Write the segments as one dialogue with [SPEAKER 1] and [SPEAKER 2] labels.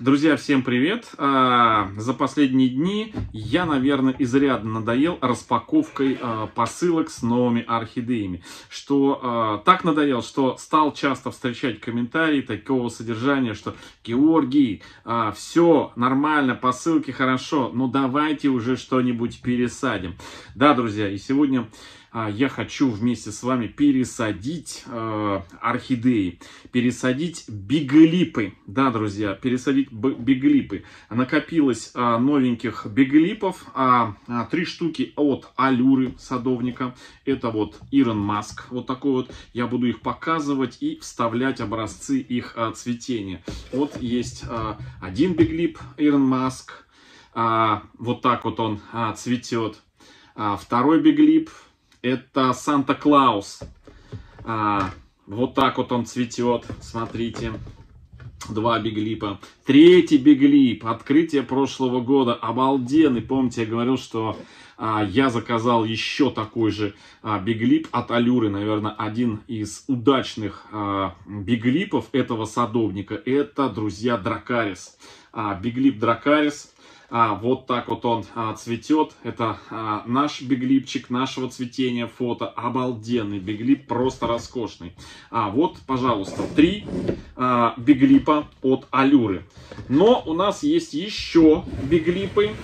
[SPEAKER 1] Друзья, всем привет! За последние дни я, наверное, изрядно надоел распаковкой посылок с новыми орхидеями. Так надоел, что стал часто встречать комментарии такого содержания, что Георгий, все нормально, посылки хорошо, но давайте уже что-нибудь пересадим. Да, друзья, и сегодня я хочу вместе с вами пересадить орхидеи, пересадить биглипы. Да, друзья, пересадить биглипы. Накопилось новеньких биглипов, 3 штуки от Алюры садовника. Это вот Ирон Маск, вот такой вот. Я буду их показывать и вставлять образцы их цветения. Вот есть один биглип Ирон Маск, вот так вот он цветет. Второй биглип. Это Санта-Клаус. Вот так вот он цветет. Смотрите. 2 биглипа. Третий биглип. Открытие прошлого года. Обалденный. Помните, я говорил, что я заказал еще такой же биглип от Алюры. Наверное, один из удачных биглипов этого садовника. Это, друзья, Дракарис. Биглип Дракарис. Вот так вот он цветет. Это наш биглипчик нашего цветения. Фото. Обалденный биглип. Просто роскошный. Вот, пожалуйста, 3 биглипа от Алюры. Но у нас есть еще биглипы.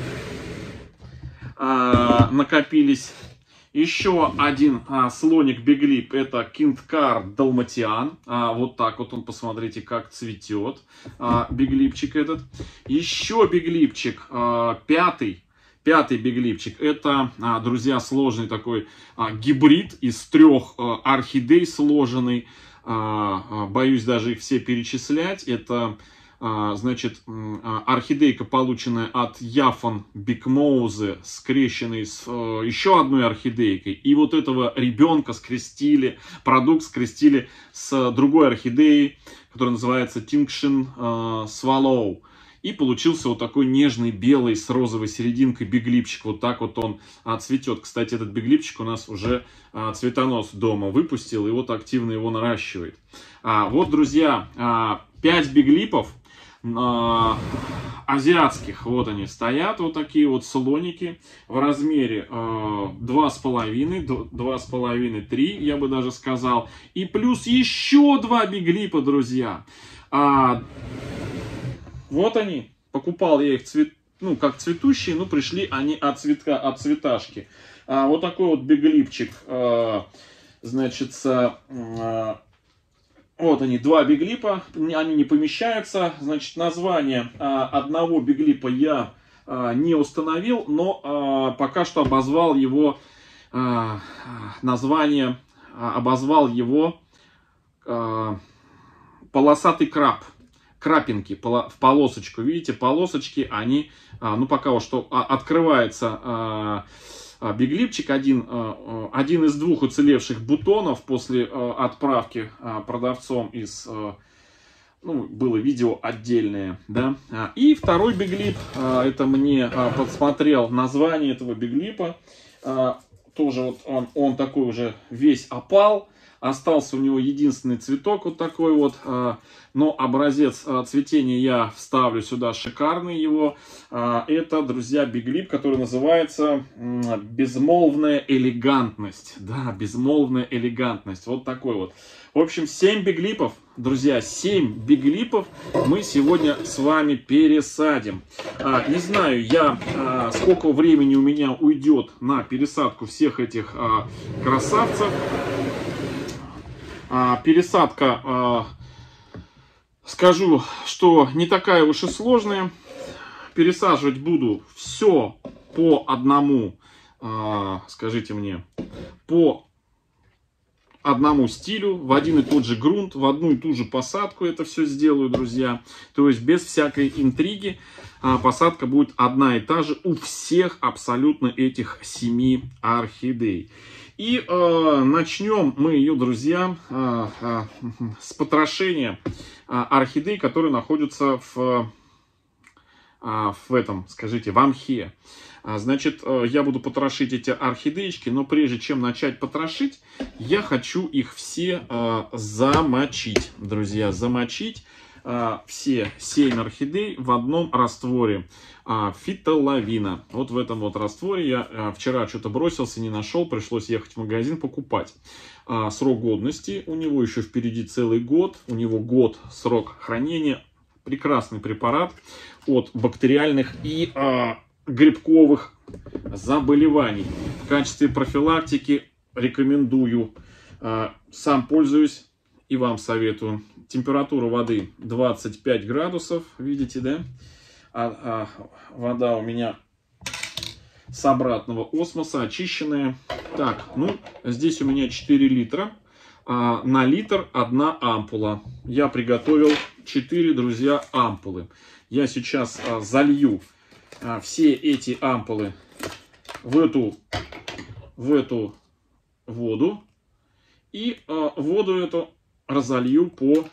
[SPEAKER 1] Накопились. Еще один слоник биглип, это Киндкар Далматиан. Вот так вот он, посмотрите, как цветет биглипчик этот. Еще биглипчик, пятый биглипчик, это, друзья, сложный такой гибрид из 3 орхидей сложенный. Боюсь даже их все перечислять. Это, значит, орхидейка, полученная от Яфон Бикмоузе, скрещенной с еще одной орхидейкой. И вот этого ребенка скрестили, продукт скрестили с другой орхидеей, которая называется Тинкшин Swallow. И получился вот такой нежный белый с розовой серединкой биглипчик. Вот так вот он цветет. Кстати, этот биглипчик у нас уже цветонос дома выпустил. И вот активно его наращивает. Вот, друзья, 5 биглипов азиатских. Вот они стоят. Вот такие вот слоники в размере 2,5, 3, я бы даже сказал. И плюс еще 2 биглипа, друзья. Вот они, покупал я их как цветущие, но пришли они от цветашки. Вот такой вот биглипчик, значит, вот они, 2 биглипа, они не помещаются. Значит, название одного биглипа я не установил, но пока что обозвал его название, полосатый краб. Крапинки в полосочку. Видите, полосочки, они, пока вот что открывается биглипчик, один из 2 уцелевших бутонов после отправки продавцом из, было видео отдельное, да. И второй биглип, это мне подсмотрел название этого биглипа, тоже вот он такой уже весь опал. Остался у него единственный цветок вот такой вот, но образец цветения я вставлю сюда, шикарный его. Это, друзья, биглип, который называется «Безмолвная элегантность». Да, «Безмолвная элегантность». Вот такой вот. В общем, 7 биглипов, друзья, 7 биглипов мы сегодня с вами пересадим. Не знаю, сколько времени у меня уйдет на пересадку всех этих красавцев. Пересадка, скажу, что не такая уж и сложная. Пересаживать буду все по одному, скажите мне, по одному стилю, в один и тот же грунт, в одну и ту же посадку это все сделаю, друзья. То есть без всякой интриги. Посадка будет одна и та же у всех абсолютно этих 7 орхидей. И начнем мы ее, друзья, с потрошения орхидей, которые находятся в этом, скажите, в мхе. Значит, я буду потрошить эти орхидеечки, но прежде чем начать потрошить, я хочу их все замочить, друзья, замочить. все 7 орхидей в одном растворе фитолавина. Вот в этом вот растворе я вчера что-то бросился, не нашел, пришлось ехать в магазин покупать. Срок годности у него еще впереди целый год, у него год срок хранения. Прекрасный препарат от бактериальных и грибковых заболеваний. В качестве профилактики рекомендую. Сам пользуюсь и вам советую. Температура воды 25 градусов, видите, да? Вода у меня с обратного осмоса, очищенная. Так, ну, здесь у меня 4 литра. На литр 1 ампула. Я приготовил 4, друзья, ампулы. Я сейчас залью все эти ампулы в эту воду. И воду эту разолью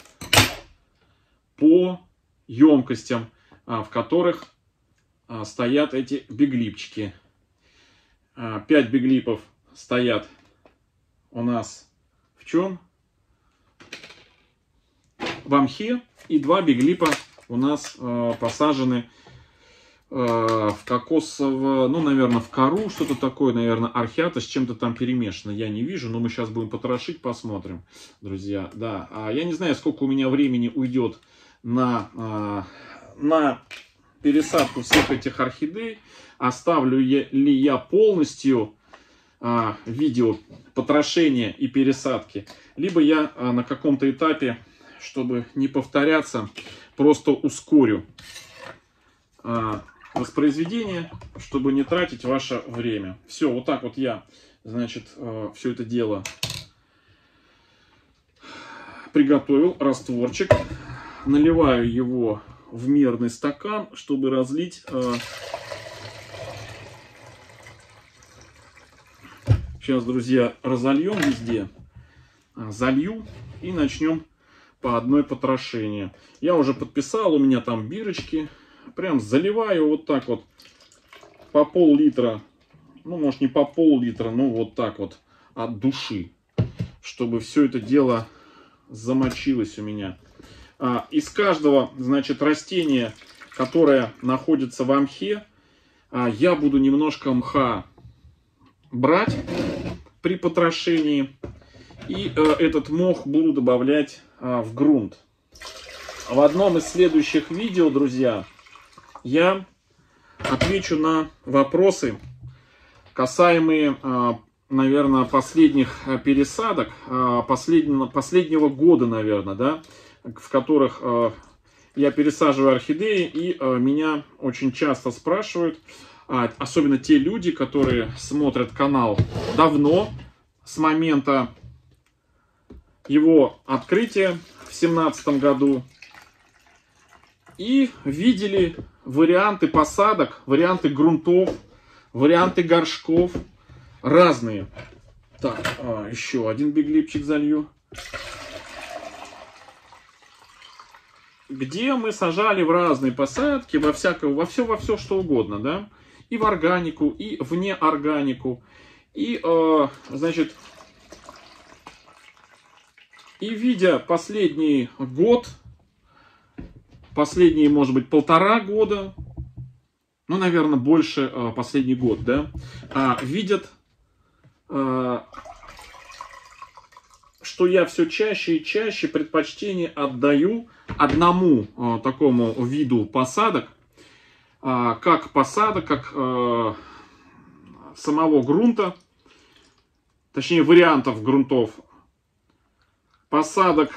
[SPEAKER 1] по емкостям, в которых стоят эти биглипчики. 5 биглипов стоят у нас в чем? В мхе. И 2 биглипа у нас посажены в кокосово, ну, наверное, в кору, что-то такое, наверное, орхята с чем-то там перемешано. Я не вижу, но мы сейчас будем потрошить, посмотрим, друзья. Да, я не знаю, сколько у меня времени уйдет на пересадку всех этих орхидей. Оставлю ли я полностью видео потрошения и пересадки, либо я на каком-то этапе, чтобы не повторяться, просто ускорю воспроизведение, чтобы не тратить ваше время. Все, вот так вот я, значит, все это дело приготовил, растворчик. Наливаю его в мерный стакан, чтобы разлить. Сейчас, друзья, разольем везде, залью и начнем по одной потрошение. Я уже подписал, у меня там бирочки. Прям заливаю вот так вот по пол-литра, ну, может, не по пол-литра, но вот так вот от души, чтобы все это дело замочилось у меня. Из каждого, значит, растения, которое находится в мхе, я буду немножко мха брать при потрошении, и этот мох буду добавлять в грунт. В одном из следующих видео, друзья, я отвечу на вопросы, касаемые, наверное, последних пересадок, последнего года, наверное, да, в которых я пересаживаю орхидеи, и меня очень часто спрашивают, особенно те люди, которые смотрят канал давно, с момента его открытия в 2017 году, и видели варианты посадок, варианты грунтов, варианты горшков разные. Так, еще один биглипчик залью. Где мы сажали в разные посадки, во все что угодно, да? И в органику, и в неорганику. И, значит, и видя последний год, последние, может быть, 1,5 года, ну, наверное, больше последний год, да, видят, что я все чаще и чаще предпочтение отдаю одному такому виду посадок, как посадок, как самого грунта, точнее, вариантов грунтов, посадок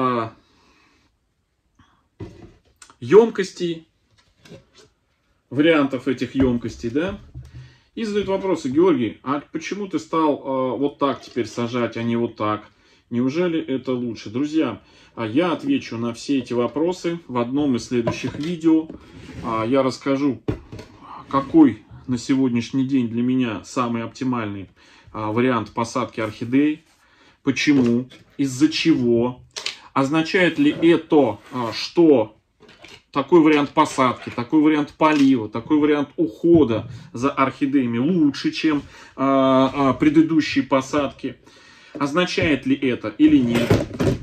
[SPEAKER 1] емкостей, вариантов этих емкостей, да, и задают вопросы: Георгий, а почему ты стал вот так теперь сажать, а не вот так? Неужели это лучше? Друзья, я отвечу на все эти вопросы в одном из следующих видео. Я расскажу, какой на сегодняшний день для меня самый оптимальный вариант посадки орхидей, почему, из-за чего, означает ли это, что такой вариант посадки, такой вариант полива, такой вариант ухода за орхидеями лучше, чем предыдущие посадки. Означает ли это или нет?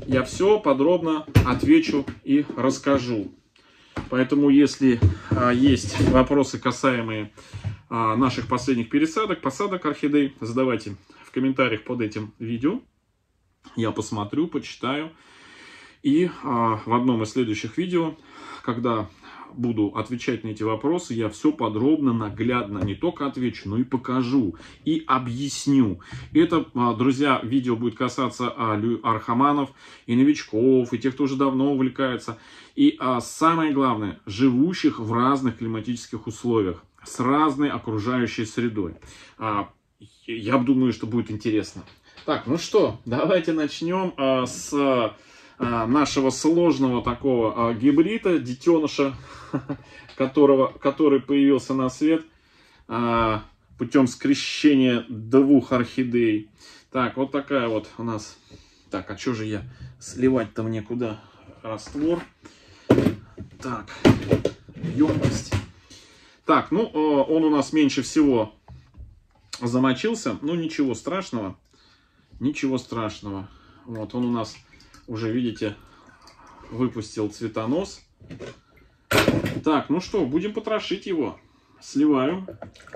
[SPEAKER 1] я все подробно отвечу и расскажу. Поэтому, если есть вопросы, касаемые наших последних посадок орхидей, задавайте в комментариях под этим видео. Я посмотрю, почитаю. И в одном из следующих видео, когда буду отвечать на эти вопросы, я все подробно, наглядно не только отвечу, но и покажу, и объясню. Это, друзья, видео будет касаться орхоманов, и новичков, и тех, кто уже давно увлекается. И самое главное, живущих в разных климатических условиях, с разной окружающей средой. Я думаю, что будет интересно. Так, ну что, давайте начнем с нашего сложного такого гибрида, детеныша, который появился на свет путем скрещения двух орхидей. Так, вот такая вот у нас. Так, а что же я сливать-то мне куда? Раствор. Так, емкость. Так, ну, он у нас меньше всего замочился. Ну, ничего страшного. Ничего страшного. Вот, он у нас уже, видите, выпустил цветонос. Так, ну что, будем потрошить его. Сливаю.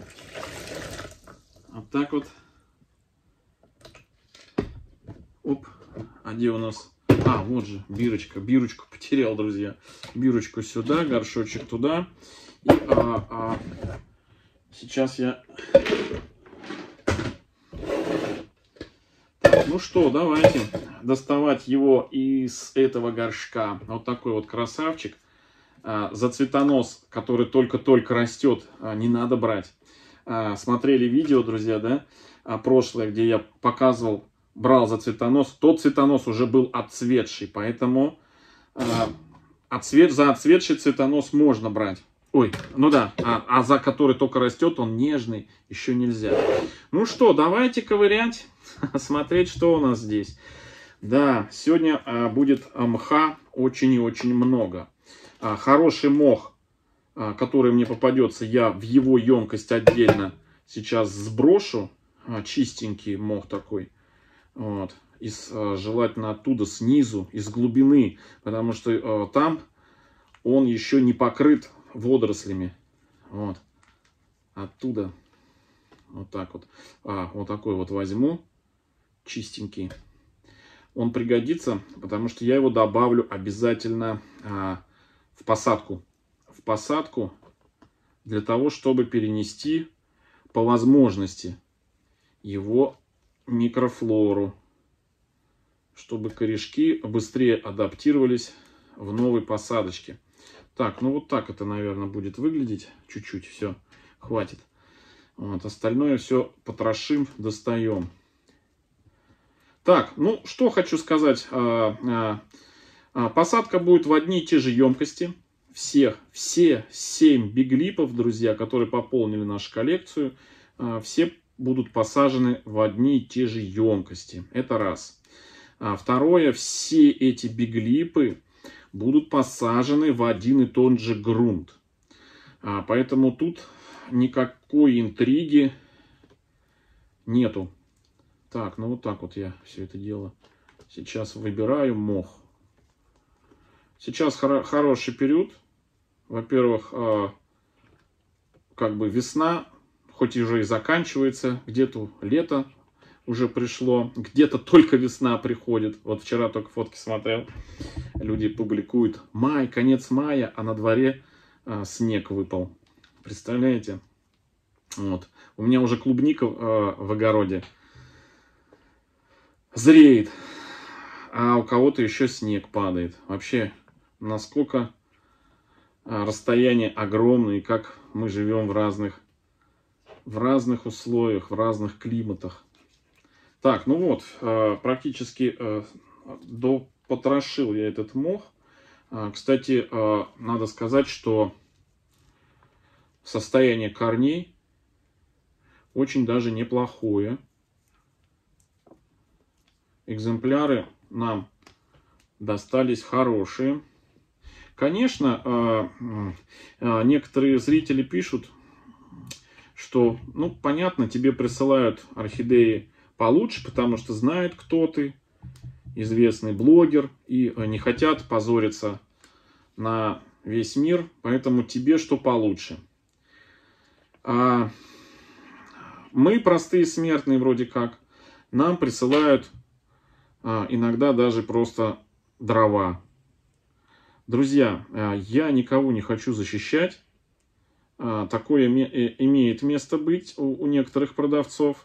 [SPEAKER 1] Вот так вот. Оп. А где у нас? А, вот же, бирочка. Бирочку потерял, друзья. Бирочку сюда, горшочек туда. И сейчас я... Ну что, давайте доставать его из этого горшка. Вот такой вот красавчик. За цветонос, который только-только растет, не надо брать. Смотрели видео, друзья, да, прошлое, где я показывал, брал за цветонос. Тот цветонос уже был отцветший, поэтому за отцветший цветонос можно брать. Ой, ну да, а за который только растет, он нежный, еще нельзя. Ну что, давайте ковырять, смотреть, что у нас здесь. Да, сегодня будет мха очень и очень много. Хороший мох, который мне попадется, я в его емкость отдельно сейчас сброшу. Чистенький мох такой. Вот. Желательно оттуда, снизу, из глубины. Потому что там он еще не покрыт водорослями. Вот. Оттуда. Вот так вот. Вот такой вот возьму. Чистенький. Он пригодится, потому что я его добавлю обязательно в посадку. В посадку для того, чтобы перенести по возможности его микрофлору. Чтобы корешки быстрее адаптировались в новой посадочке. Так, ну вот так это, наверное, будет выглядеть. Чуть-чуть, все, хватит. Вот, остальное все потрошим, достаем. Так, ну что хочу сказать. Посадка будет в одни и те же емкости. Все 7 биглипов, друзья, которые пополнили нашу коллекцию, все будут посажены в одни и те же емкости. Это раз. Второе, все эти биглипы будут посажены в один и тот же грунт. Поэтому тут никакой интриги нету. Так, ну вот так вот я все это дело сейчас выбираю мох. Сейчас хороший период. Во-первых, как бы весна, хоть и уже и заканчивается, где-то лето уже пришло, где-то только весна приходит. Вот вчера только фотки смотрел, люди публикуют май, конец мая, а на дворе снег выпал. Представляете? Вот. У меня уже клубника в огороде зреет, а у кого-то еще снег падает. Вообще, насколько расстояние огромное, и как мы живем в разных условиях, в разных климатах. Так, ну вот, практически потрошил я этот мох. Кстати, надо сказать, что состояние корней очень даже неплохое. Экземпляры нам достались хорошие. Конечно, некоторые зрители пишут, что, ну, понятно, тебе присылают орхидеи получше, потому что знают, кто ты. известный блогер и не хотят позориться на весь мир, поэтому тебе что получше. Мы, простые смертные вроде как, нам присылают иногда даже просто дрова. Друзья, я никого не хочу защищать. Такое имеет место быть у некоторых продавцов.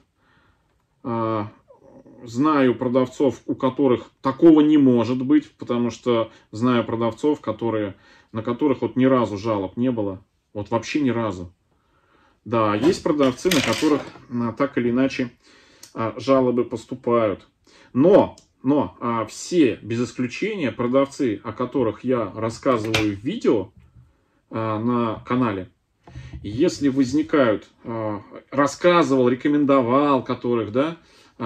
[SPEAKER 1] Знаю продавцов, у которых такого не может быть, потому что знаю продавцов, на которых вот ни разу жалоб не было. Вот вообще ни разу. Да, есть продавцы, на которых так или иначе жалобы поступают. Но все, без исключения, продавцы, о которых я рассказываю в видео на канале, если возникают, рассказывал, рекомендовал которых, да,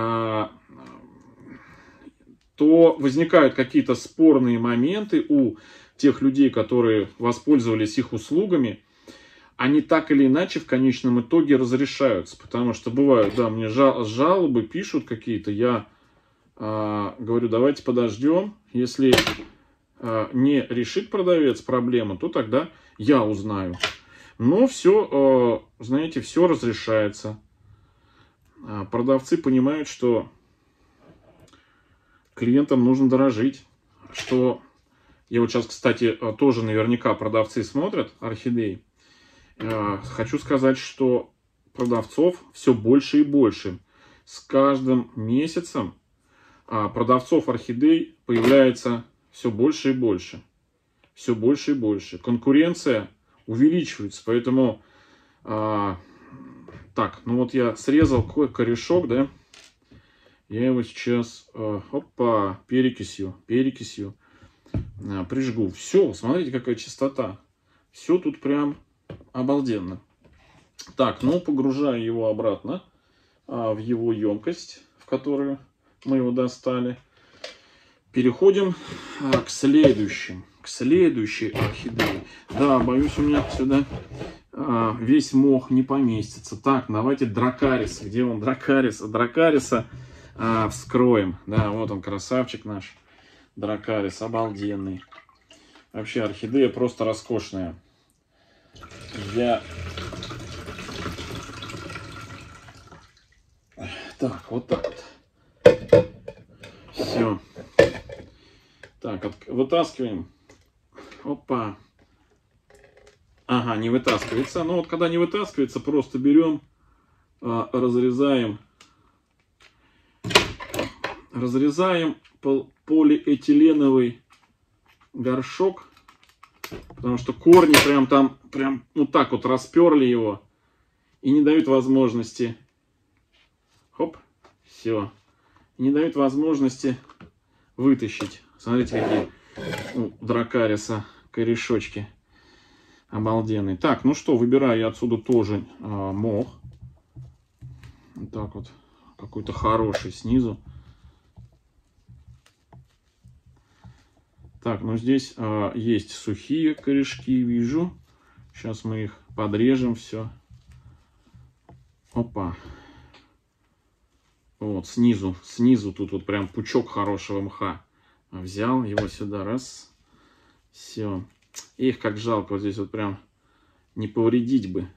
[SPEAKER 1] то возникают какие-то спорные моменты у тех людей, которые воспользовались их услугами, они так или иначе в конечном итоге разрешаются. Потому что бывают, да, мне жалобы пишут какие-то, я говорю, давайте подождем. Если не решит продавец проблему, то тогда я узнаю. Но все, знаете, все разрешается. Продавцы понимают, что клиентам нужно дорожить. Что я вот сейчас, кстати, тоже наверняка продавцы смотрят орхидеи. Хочу сказать, что продавцов все больше и больше. С каждым месяцем продавцов орхидей появляется все больше и больше. Все больше и больше. Конкуренция увеличивается. Поэтому, так, ну вот я срезал корешок, да. Я его сейчас, опа, перекисью прижгу. Все, смотрите, какая чистота. Все тут прям обалденно. Так, ну погружаю его обратно в его емкость, в которую мы его достали. Переходим к следующей орхидее. Да, боюсь, у меня сюда весь мох не поместится. Так, давайте дракарис. Где он, дракариса? Дракариса вскроем. Да, вот он, красавчик наш. Дракарис, обалденный. Вообще орхидея просто роскошная. Так, вот так вот. Все. Так, вытаскиваем. Опа. Ага, не вытаскивается. Ну вот когда не вытаскивается, просто берем, разрезаем полиэтиленовый горшок. Потому что корни прям вот так вот расперли его. И не дают возможности. Хоп. Все. Не дают возможности вытащить. Смотрите, какие у дракариса корешочки обалденные. Так, ну что, выбираю я отсюда тоже мох. Вот так вот. Какой-то хороший снизу. Так, ну здесь есть сухие корешки, вижу. Сейчас мы их подрежем все. Опа. Вот, снизу тут вот прям пучок хорошего мха. Взял его сюда, раз. Все. Их как жалко, вот здесь вот прям не повредить бы.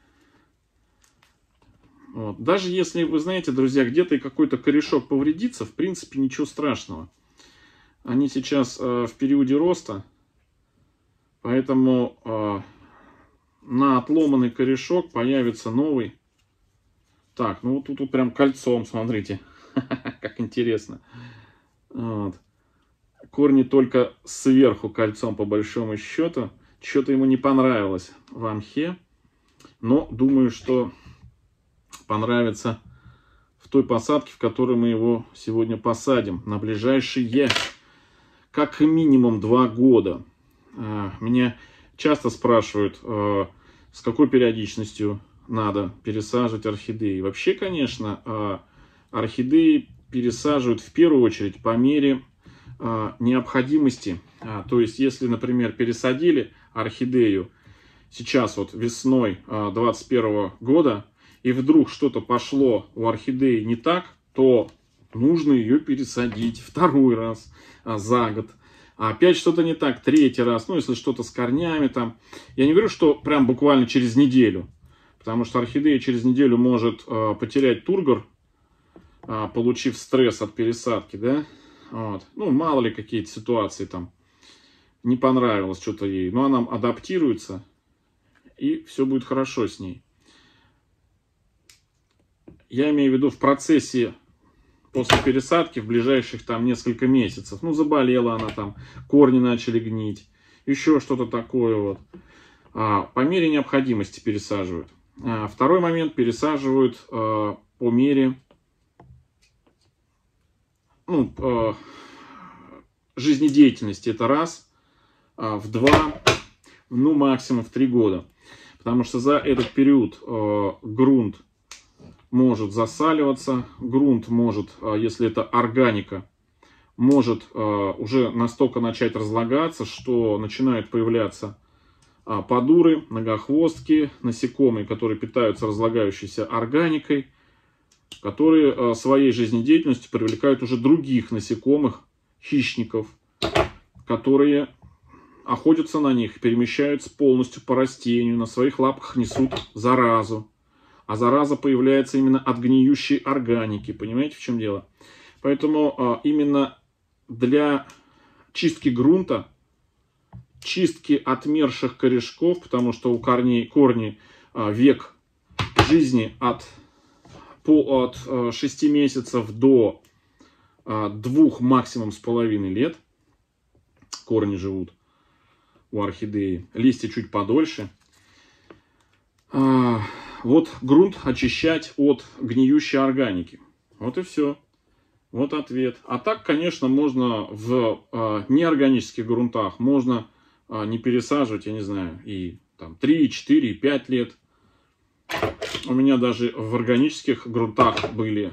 [SPEAKER 1] Вот. Даже если, вы знаете, друзья, где-то и какой-то корешок повредится, в принципе, ничего страшного. Они сейчас в периоде роста, поэтому на отломанный корешок появится новый. Так, ну вот тут прям кольцом, смотрите, как интересно. Вот. Корни только сверху кольцом, по большому счету. Что-то ему не понравилось в мхе, но думаю, что понравится в той посадке, в которой мы его сегодня посадим на ближайшие как минимум 2 года. Меня часто спрашивают, с какой периодичностью надо пересаживать орхидеи. Вообще, конечно, орхидеи пересаживают в первую очередь по мере необходимости. То есть, если, например, пересадили орхидею сейчас вот весной 2021 года, и вдруг что-то пошло у орхидеи не так, то нужно ее пересадить второй раз за год. А опять что-то не так, третий раз, ну, если что-то с корнями там. Я не говорю, что прям буквально через неделю, потому что орхидея через неделю может потерять тургор, получив стресс от пересадки, да. Вот. Ну, мало ли какие-то ситуации там, не понравилось что-то ей. Но она адаптируется, и все будет хорошо с ней. Я имею в виду в процессе после пересадки в ближайших там несколько месяцев. Ну, заболела она там, корни начали гнить, еще что-то такое вот. По мере необходимости пересаживают. Второй момент, пересаживают по мере жизнедеятельности. Это раз, в 2, ну максимум в 3 года. Потому что за этот период грунт может засаливаться, грунт может, если это органика, может уже настолько начать разлагаться, что начинают появляться подуры, многохвостки, насекомые, которые питаются разлагающейся органикой, которые своей жизнедеятельностью привлекают уже других насекомых, хищников, которые охотятся на них, перемещаются полностью по растению, на своих лапках несут заразу. А зараза появляется именно от гниющей органики. Понимаете, в чем дело? Поэтому именно для чистки грунта, чистки отмерших корешков, потому что у корни век жизни от 6 месяцев до 2 максимум с половиной лет корни живут у орхидеи. Листья чуть подольше. Вот грунт очищать от гниющей органики. Вот и все. Вот ответ. А так, конечно, можно в неорганических грунтах, можно не пересаживать, я не знаю, и там 3, 4, 5 лет. У меня даже в органических грунтах были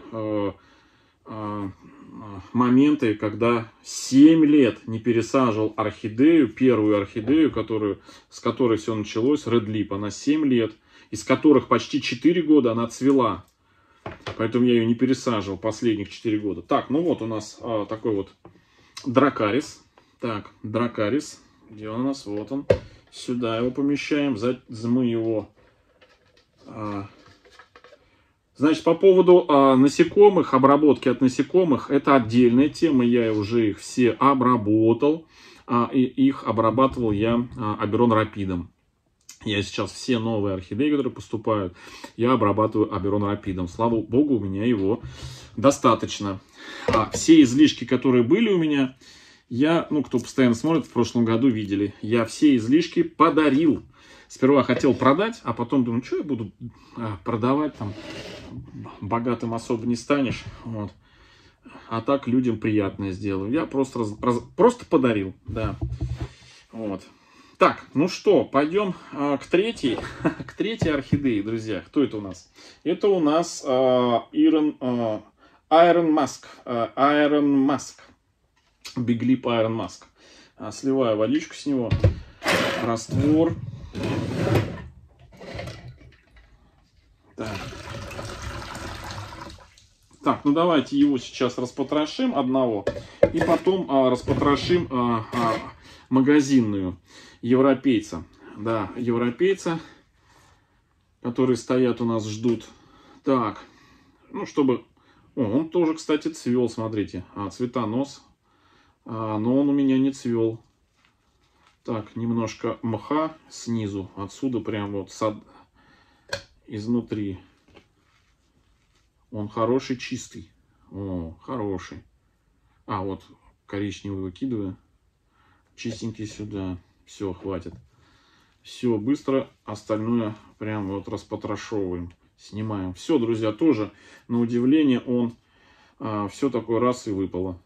[SPEAKER 1] моменты, когда 7 лет не пересаживал орхидею, первую орхидею, с которой все началось, Red Lip. Она 7 лет, из которых почти 4 года она цвела. Поэтому я ее не пересаживал последних 4 года. Так, ну вот у нас такой вот дракарис. Так, дракарис. Где он у нас? Вот он. Сюда его помещаем. Мы его... Значит, по поводу насекомых, обработки от насекомых, это отдельная тема. Я уже их все обработал. И их обрабатывал я Аберон Рапидом. Я сейчас все новые орхидеи, которые поступают, я обрабатываю Аберон Рапидом. Слава богу, у меня его достаточно. Все излишки, которые были у меня, кто постоянно смотрит, в прошлом году видели, я все излишки подарил. Сперва хотел продать, а потом думаю, что я буду продавать, там богатым особо не станешь. Вот. А так людям приятное сделаю. Я просто подарил, да. Вот. Так, ну что, пойдем к третьей орхидее, друзья. Кто это у нас? Это у нас Iron Mask. Big Lip Iron Mask. Сливаю водичку с него. Раствор. Так, ну давайте его сейчас распотрошим одного. И потом распотрошим магазинную европейца. Да, европейца, которые стоят у нас, ждут. Так, ну чтобы... он тоже, кстати, цвел, смотрите. Цветонос. Но он у меня не цвел. Так, немножко мха снизу. Отсюда прям вот изнутри. Он хороший, чистый. Хороший. Вот коричневый выкидываю. Чистенький сюда. Все, хватит. Все, быстро остальное прям вот распотрошовываем. Снимаем. Все, друзья, тоже на удивление он все такое раз и выпало.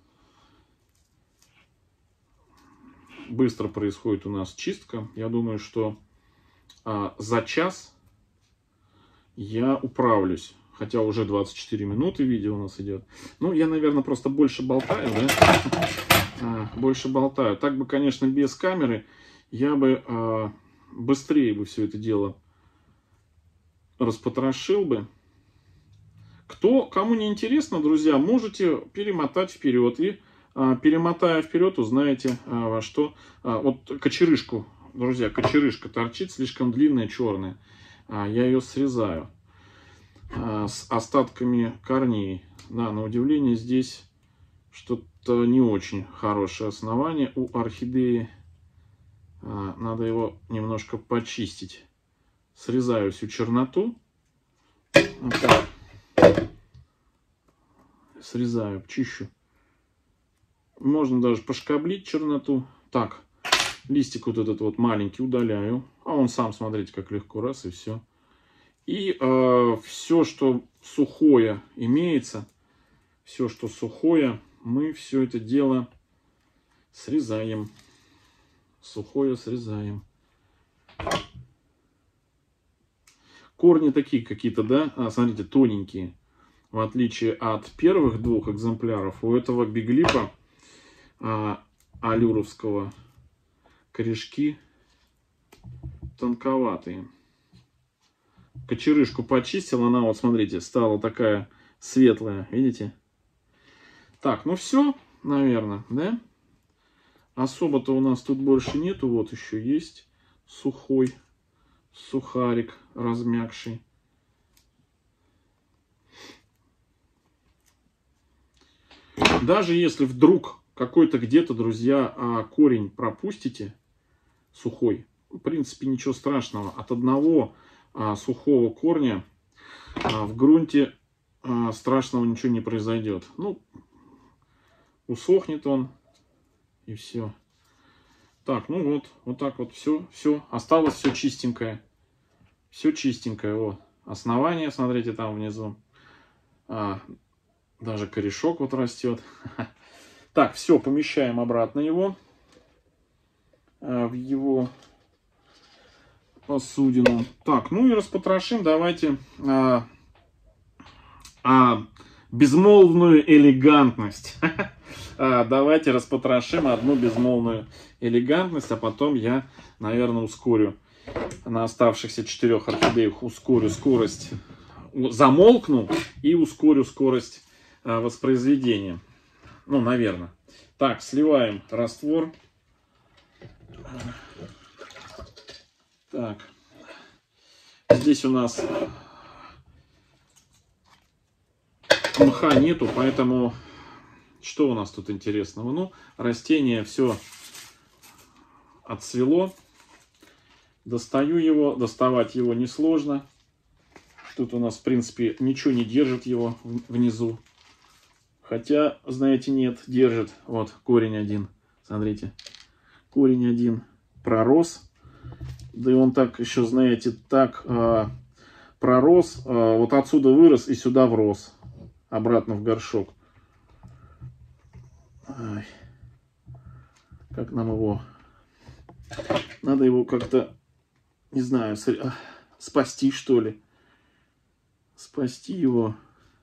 [SPEAKER 1] Быстро происходит у нас чистка. Я думаю, что за час я управлюсь. Хотя уже 24 минуты видео у нас идет. Ну, я, наверное, просто больше болтаю, да? Больше болтаю. Так бы, конечно, без камеры я бы быстрее бы все это дело распотрошил бы. Кому не интересно, друзья, можете перемотать вперед. И перемотая вперед, узнаете, во что. Вот кочерышку, друзья, кочерышка торчит слишком длинная, черная. Я ее срезаю с остатками корней. Да, на удивление здесь что-то не очень хорошее основание у орхидеи. Надо его немножко почистить. Срезаю всю черноту. Вот так. Срезаю, чищу. Можно даже пошкаблить черноту. Так, листик вот этот вот маленький удаляю. А он сам, смотрите, как легко, раз и все. И все, что сухое имеется, все, что сухое, мы все это дело срезаем. Сухое срезаем. Корни такие какие-то, да, смотрите, тоненькие. В отличие от первых двух экземпляров, у этого биглипа алюровского корешки тонковатые. Кочерышку почистил, она вот, смотрите, стала такая светлая, видите? Так, ну все, наверное, да? Особо-то у нас тут больше нету, вот еще есть сухой сухарик размягший. Даже если вдруг какой-то где-то, друзья, корень пропустите сухой, в принципе ничего страшного. От одного сухого корня в грунте страшного ничего не произойдет. Ну, усохнет он и все. Так, ну вот так вот все. Осталось все чистенькое. Все чистенькое. Вот. Основание, смотрите, там внизу. Даже корешок вот растет. Так, все, помещаем обратно его в его посудину. Так, ну и распотрошим. Давайте безмолвную элегантность. Давайте распотрошим одну безмолвную элегантность, а потом я, наверное, ускорю на оставшихся 4 орхидеях, ускорю скорость, замолкну и ускорю скорость воспроизведения. Ну, наверное. Так, сливаем раствор. Так. Здесь у нас мха нету, поэтому что у нас тут интересного? Ну, растение все отцвело. Достаю его. Доставать его несложно. Тут у нас, в принципе, ничего не держит его внизу. Хотя, знаете, нет, держит. Вот, корень один. Смотрите. Корень один пророс. Да и он так еще, знаете, так пророс. Вот отсюда вырос и сюда врос. Обратно в горшок. Ай. Как нам его... Надо его как-то, не знаю, спасти, что ли. Спасти его.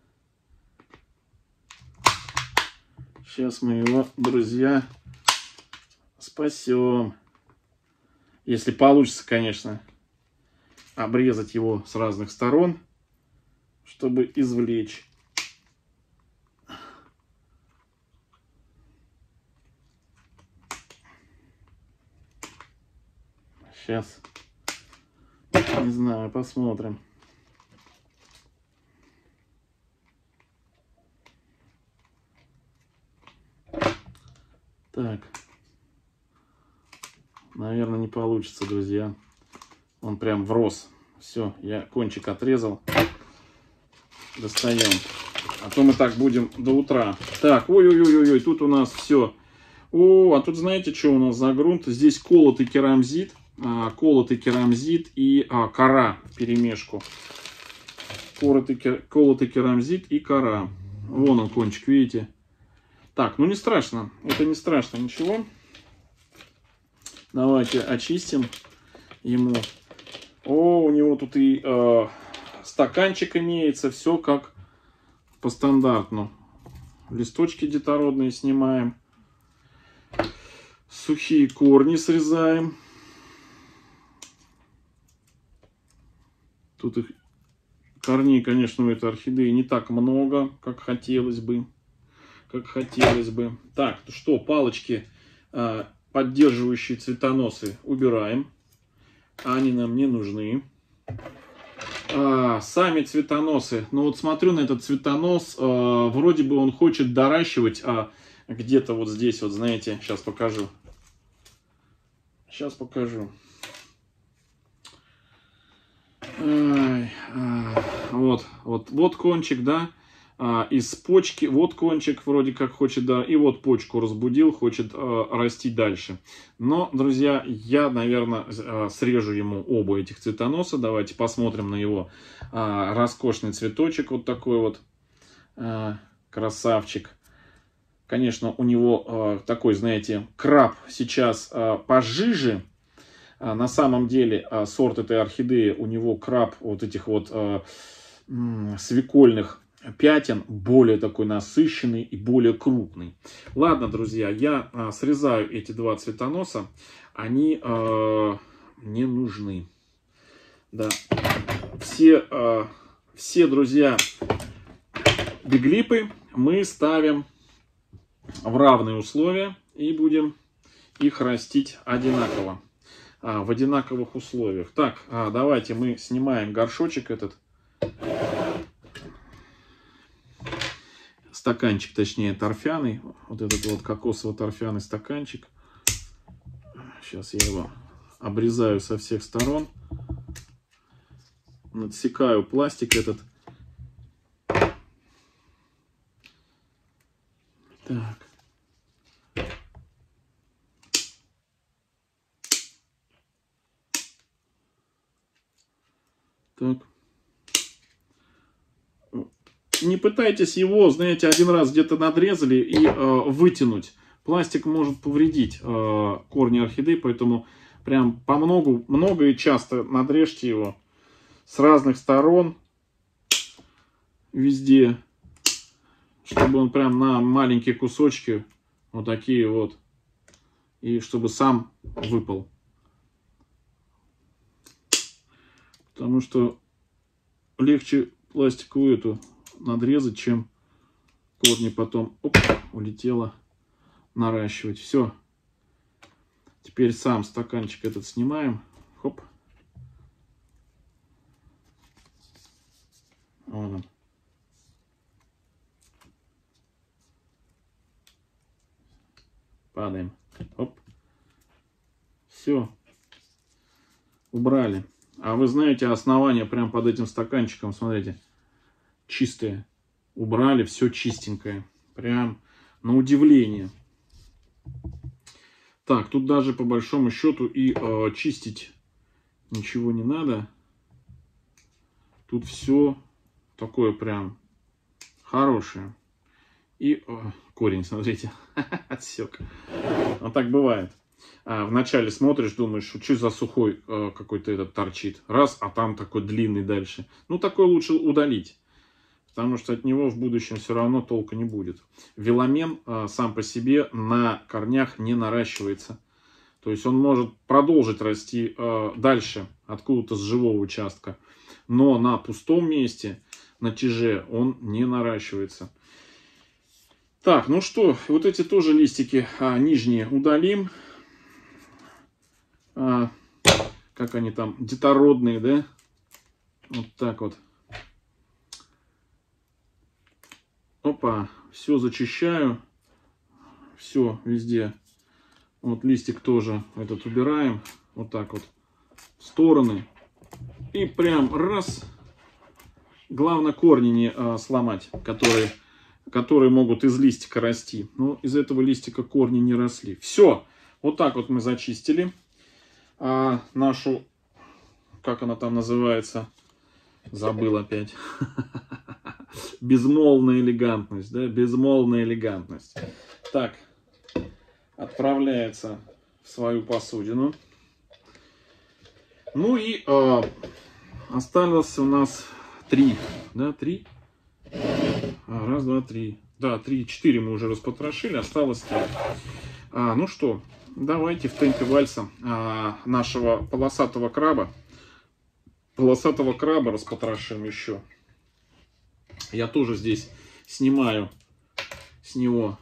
[SPEAKER 1] Сейчас мы его, друзья, спасем. Если получится, конечно, обрезать его с разных сторон, чтобы извлечь. Сейчас, не знаю, посмотрим. Так, наверное, не получится, друзья. Он прям врос. Все, я кончик отрезал. Достаем. А то мы так будем до утра. Так, ой-ой-ой-ой, тут у нас все. О, а тут знаете, что у нас за грунт? Здесь колотый керамзит. Колотый керамзит и кора в перемешку. Колотый керамзит и кора. Вон он кончик, видите? Так, ну не страшно. Это не страшно ничего. Давайте очистим ему. О, у него тут и стаканчик имеется. Все как по стандартну. Листочки детородные снимаем. Сухие корни срезаем. Тут их Корней, конечно, у этой орхидеи не так много, как хотелось бы. Так, ну что, палочки, поддерживающие цветоносы, убираем. Они нам не нужны. Сами цветоносы. Ну вот смотрю на этот цветонос. Вроде бы он хочет доращивать где-то вот здесь, вот знаете, сейчас покажу. Вот кончик, да. Из почки, вот кончик вроде как хочет, да, и вот почку разбудил, хочет расти дальше. Но, друзья, я, наверное, срежу ему оба этих цветоноса. Давайте посмотрим на его роскошный цветочек, вот такой вот красавчик. Конечно, у него такой, знаете, краб сейчас пожиже. На самом деле, сорт этой орхидеи, у него краб вот этих вот свекольных пятен более такой насыщенный и более крупный. Ладно, друзья, я срезаю эти два цветоноса. Они не нужны. Да. Все, друзья, биглипы мы ставим в равные условия и будем их растить одинаково. В одинаковых условиях. Так, давайте мы снимаем горшочек этот. Стаканчик, точнее, торфяный. Вот этот вот кокосово-торфяный стаканчик. Сейчас я его обрезаю со всех сторон. Надсекаю пластик этот. Так. Так. Не пытайтесь его, знаете, один раз где-то надрезали и вытянуть. Пластик может повредить корни орхидей, поэтому прям много и часто надрежьте его с разных сторон, везде, чтобы он прям на маленькие кусочки, вот такие вот, и чтобы сам выпал. Потому что легче пластиковую эту надрезать, чем корни потом улетело наращивать. Все. Теперь сам стаканчик этот снимаем. Хоп. Вот он. Падаем. Хоп. Все. Убрали. А вы знаете, основание прям под этим стаканчиком, смотрите, чистое. Убрали, все чистенькое. Прям на удивление. Так, тут даже по большому счету и чистить ничего не надо. Тут все такое прям хорошее. И корень, смотрите, отсек. Вот так бывает. Вначале смотришь, думаешь, что за сухой какой-то этот торчит. Раз, а там такой длинный дальше. Ну, такой лучше удалить. Потому что от него в будущем все равно толка не будет. Веломен сам по себе на корнях не наращивается. То есть он может продолжить расти дальше, откуда-то с живого участка. Но на пустом месте, на тяже, он не наращивается. Так, ну что, вот эти тоже листики нижние удалим. Как они там, детородные, да? Вот так вот. Опа, все зачищаю. Все везде. Вот листик тоже этот убираем. Вот так вот. В стороны. И прям раз. Главное корни не сломать, которые могут из листика расти. Но из этого листика корни не росли. Все. Вот так вот мы зачистили. Нашу, как она там называется, забыл опять. Безмолвная элегантность, да, безмолвная элегантность. Так, отправляется в свою посудину. Ну и осталось у нас 3, да, 3. Раз, два, три. Да, 3, 4 мы уже распотрошили, осталось 3. Ну что, давайте в темпе вальса нашего полосатого краба распотрошим еще. Я тоже здесь снимаю с него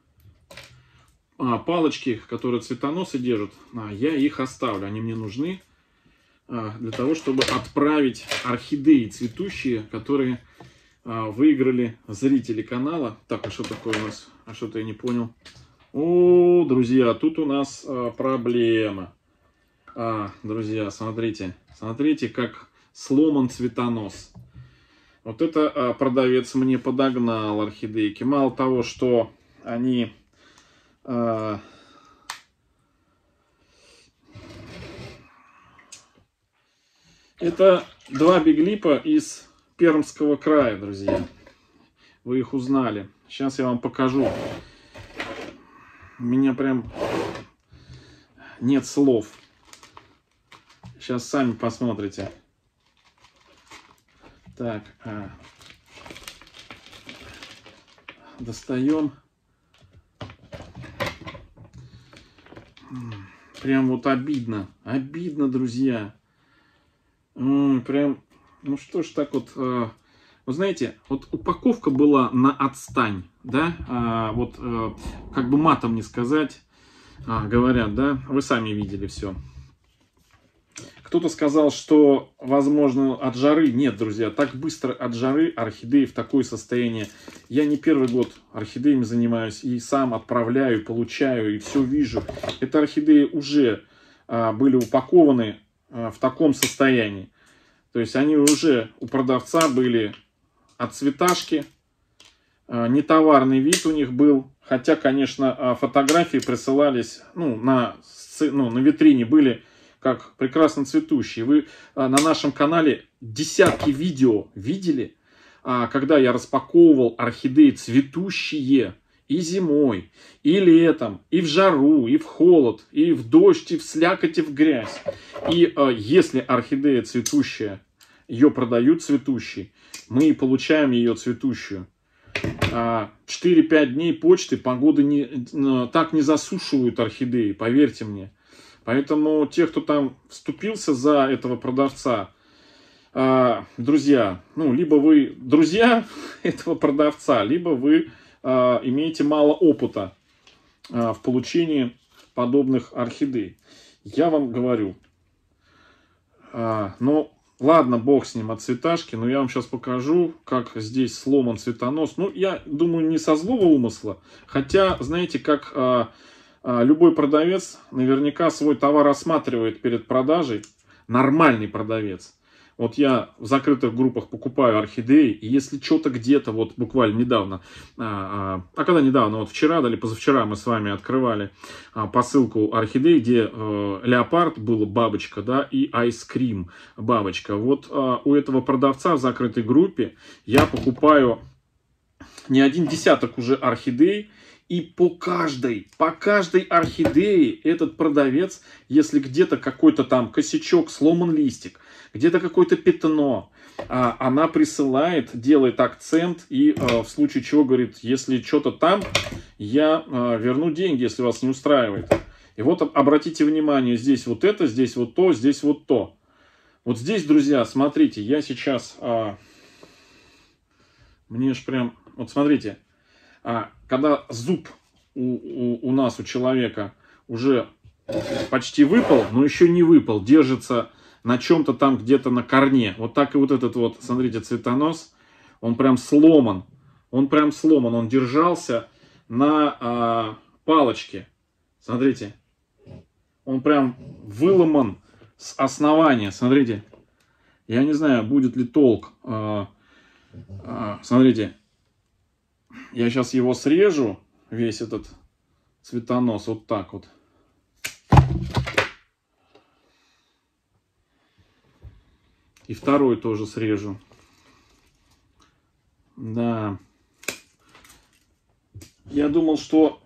[SPEAKER 1] палочки, которые цветоносы держат. Я их оставлю, они мне нужны для того, чтобы отправить орхидеи цветущие, которые выиграли зрители канала. Так, а что такое у нас? А что-то я не понял. О, друзья, тут у нас проблема. Друзья, смотрите. Смотрите, как сломан цветонос. Вот это продавец мне подогнал орхидейки. Мало того, что они... Это два биглипа из Пермского края, друзья. Вы их узнали. Сейчас я вам покажу. У меня прям нет слов. Сейчас сами посмотрите. Так. Достаем. Прям вот обидно. Обидно, друзья. Прям, ну что ж так вот, вы знаете, вот упаковка была на отстань, да, вот как бы матом не сказать, говорят, да, вы сами видели все. Кто-то сказал, что, возможно, от жары. Нет, друзья, так быстро от жары орхидеи в такое состояние. Я не первый год орхидеями занимаюсь и сам отправляю, получаю, и все вижу. Это орхидеи уже были упакованы в таком состоянии. То есть они уже у продавца были от цветашки. Нетоварный вид у них был. Хотя, конечно, фотографии присылались, на витрине были как прекрасно цветущие. Вы на нашем канале десятки видео видели, когда я распаковывал орхидеи цветущие и зимой, и летом, и в жару, и в холод, и в дождь, и в слякоть, и в грязь. И если орхидея цветущая, ее продают цветущей, мы получаем ее цветущую. 4-5 дней почты, погоды так не засушивают орхидеи, поверьте мне. Поэтому те, кто там вступился за этого продавца, друзья, либо вы друзья этого продавца, либо вы имеете мало опыта в получении подобных орхидей. Я вам говорю, ладно, бог с ним от цветашки, но я вам сейчас покажу, как здесь сломан цветонос. Я думаю, не со злого умысла, хотя, знаете, как... Любой продавец наверняка свой товар осматривает перед продажей. Нормальный продавец. Вот я в закрытых группах покупаю орхидеи, и если что-то где-то, вот буквально недавно, когда недавно, вот вчера или позавчера мы с вами открывали посылку орхидей, где леопард была бабочка, да, и айскрим бабочка. Вот у этого продавца в закрытой группе я покупаю не один десяток уже орхидей. И по каждой орхидее этот продавец, если где-то какой-то там косячок, сломан листик, где-то какое-то пятно, она присылает, делает акцент и в случае чего говорит, если что-то там, я верну деньги, если вас не устраивает. И вот обратите внимание, здесь вот это, здесь вот то, здесь вот то. Вот здесь, друзья, смотрите, я сейчас, мне ж прям, вот смотрите. Когда зуб у нас, у человека, уже почти выпал, но еще не выпал, держится на чем-то там где-то на корне. Вот так и вот этот вот, смотрите, цветонос, он прям сломан. Он прям сломан, он держался на палочке. Смотрите, он прям выломан с основания, смотрите. Я не знаю, будет ли толк. Смотрите. Я сейчас его срежу, весь этот цветонос, вот так вот. И второй тоже срежу. Да. Я думал, что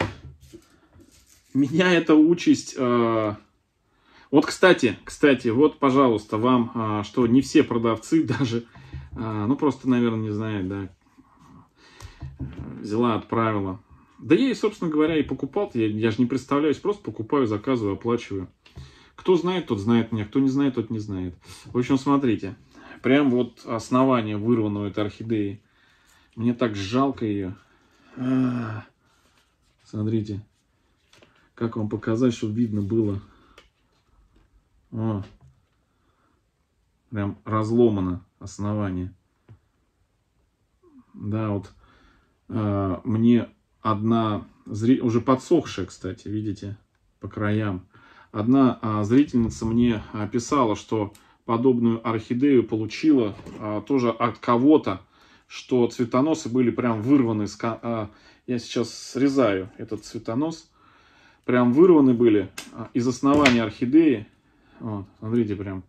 [SPEAKER 1] меня эта участь... Вот, кстати, вот, пожалуйста, вам, что не все продавцы даже, просто, наверное, не знают, да, взяла, отправила. Да я и, собственно говоря, и покупал. Я же не представляюсь, просто покупаю, заказываю, оплачиваю. кто знает, тот знает меня, кто не знает, тот не знает. В общем, смотрите, прям вот основание вырвано у этой орхидеи. Мне так жалко ее. Смотрите, как вам показать, чтобы видно было. О, прям разломано основание. Да, вот мне одна, уже подсохшая, кстати, видите, по краям. Одна зрительница мне писала, что подобную орхидею получила тоже от кого-то, что цветоносы были прям вырваны. Я сейчас срезаю этот цветонос. Прям вырваны были из основания орхидеи. Вот, смотрите, прям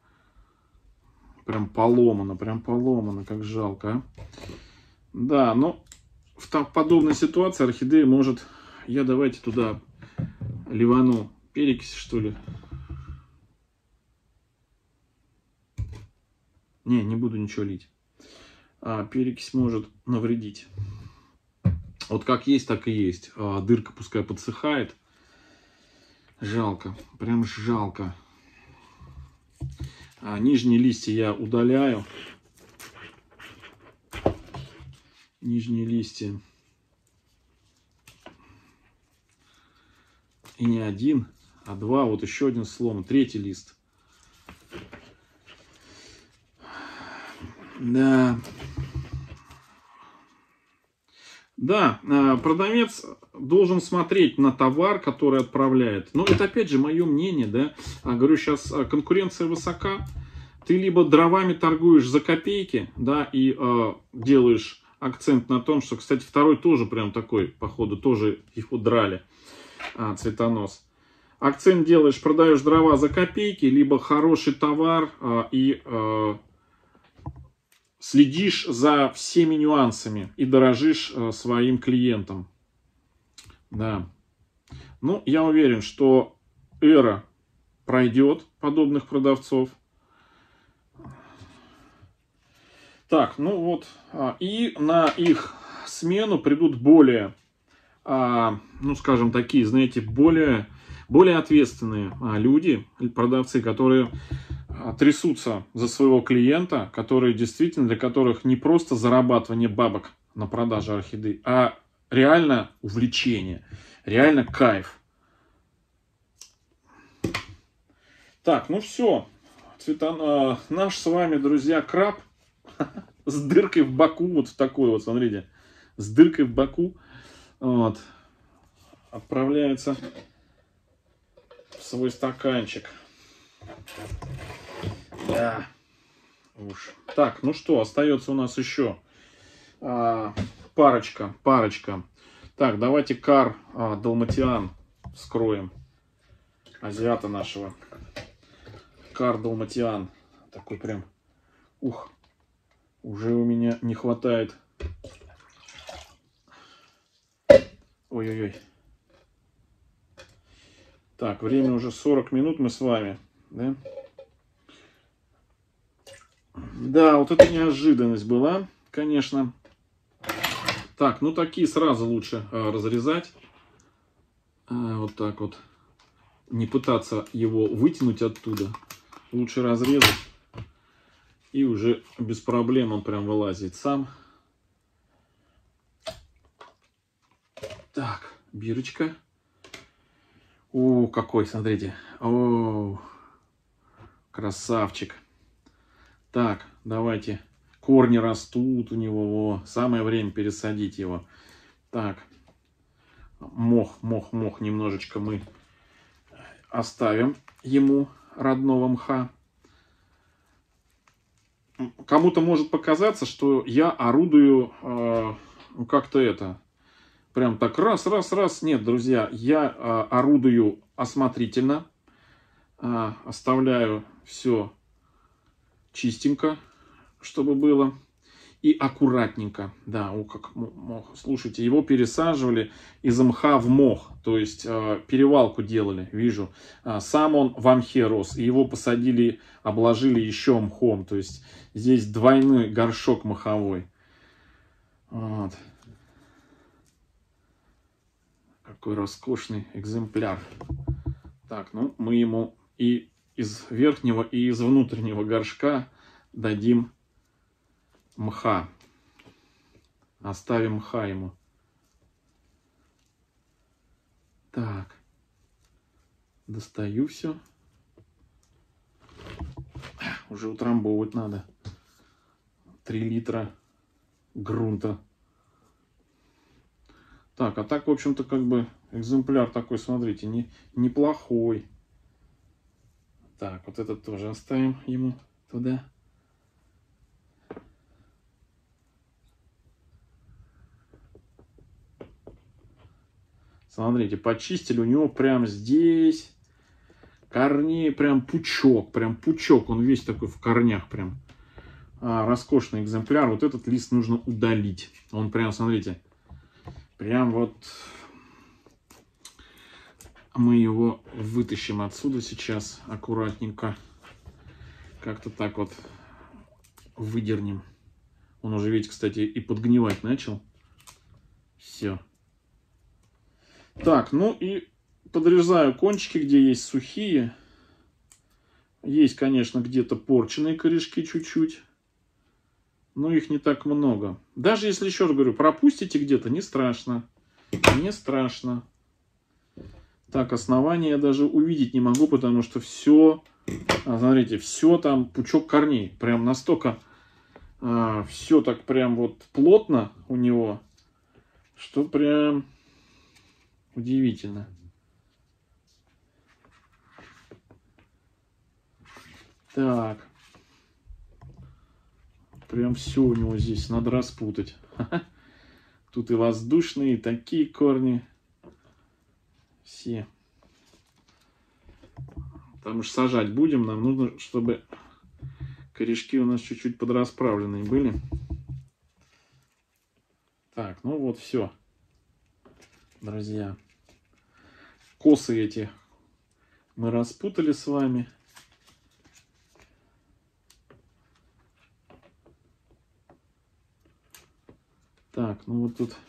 [SPEAKER 1] поломано, как жалко. А? Да, но в подобной ситуации орхидея может... Я давайте туда ливану перекись, что ли. Не буду ничего лить. Перекись может навредить. Вот как есть, так и есть. Дырка пускай подсыхает. Жалко, прям жалко. Нижние листья я удаляю. Нижние листья. И не один, а два. Вот еще один слом. Третий лист. Да. Да, продавец должен смотреть на товар, который отправляет. Но это опять же мое мнение, да. Говорю, сейчас конкуренция высока. Ты либо дровами торгуешь за копейки, да, и делаешь акцент на том, что, кстати, второй тоже прям такой, походу, тоже его драли, цветонос. Акцент делаешь, продаешь дрова за копейки, либо хороший товар и... следишь за всеми нюансами и дорожишь своим клиентам. Да. Ну, я уверен, что эра пройдет подобных продавцов. Так, ну вот. И на их смену придут более, ну, скажем, такие, знаете, более ответственные люди, продавцы, которые... трясутся за своего клиента, которые действительно, для которых не просто зарабатывание бабок на продаже орхидей, а реально увлечение, реально кайф. Так, ну все. Наш с вами, друзья, краб с дыркой в боку, вот в такой вот, смотрите, с дыркой в боку, вот, отправляется в свой стаканчик. Да. Уж. Так, ну что, остается у нас еще парочка. Так, давайте Кар Далматиан вскроем. Азиата нашего. Кар Далматиан. Такой прям, ух, уже у меня не хватает. Ой-ой-ой. Так, время уже 40 минут мы с вами, да? Да, вот это неожиданность была, конечно. Так, ну такие сразу лучше разрезать. Вот так вот. Не пытаться его вытянуть оттуда. Лучше разрезать. И уже без проблем он прям вылазит сам. Так, бирочка. О, какой, смотрите. О, красавчик. Так, давайте. Корни растут у него. Во. Самое время пересадить его. Так. Мох немножечко мы оставим ему, родного мха. Кому-то может показаться, что я орудую как-то это. Прям так раз. Нет, друзья, я орудую осмотрительно. Оставляю все чистенько, чтобы было. И аккуратненько. Да, как мох. Слушайте, его пересаживали из мха в мох. То есть перевалку делали, вижу. Сам он в мхе рос. И его посадили, обложили еще мхом. То есть здесь двойной горшок моховой. Вот. Какой роскошный экземпляр. Так, ну мы ему и из верхнего и из внутреннего горшка дадим мха. Оставим мха ему. Так. Достаю все. Уже утрамбовывать надо. 3 литра грунта. Так, а так, в общем-то, как бы экземпляр такой, смотрите, неплохой. Так, вот этот тоже оставим ему туда. Смотрите, почистили, у него прям здесь корней прям пучок, он весь такой в корнях прям. Роскошный экземпляр. Вот этот лист нужно удалить. Он прям, смотрите, прям вот мы его вытащим отсюда сейчас аккуратненько. Как-то так вот выдернем. Он уже, видите, кстати, и подгнивать начал. Все. Так, ну и подрезаю кончики, где есть сухие. Есть, конечно, где-то порченные корешки чуть-чуть. Но их не так много. Даже если, еще раз говорю, пропустите где-то, не страшно. Не страшно. Так, основание я даже увидеть не могу, потому что все, смотрите, все там пучок корней. Прям настолько все так прям вот плотно у него, что прям удивительно. Так. Прям все у него здесь надо распутать. Тут и воздушные, и такие корни. Все. Потому что сажать будем, нам нужно, чтобы корешки у нас чуть-чуть подрасправленные были. Так, ну вот все, друзья. Косы эти мы распутали с вами. Так, ну вот тут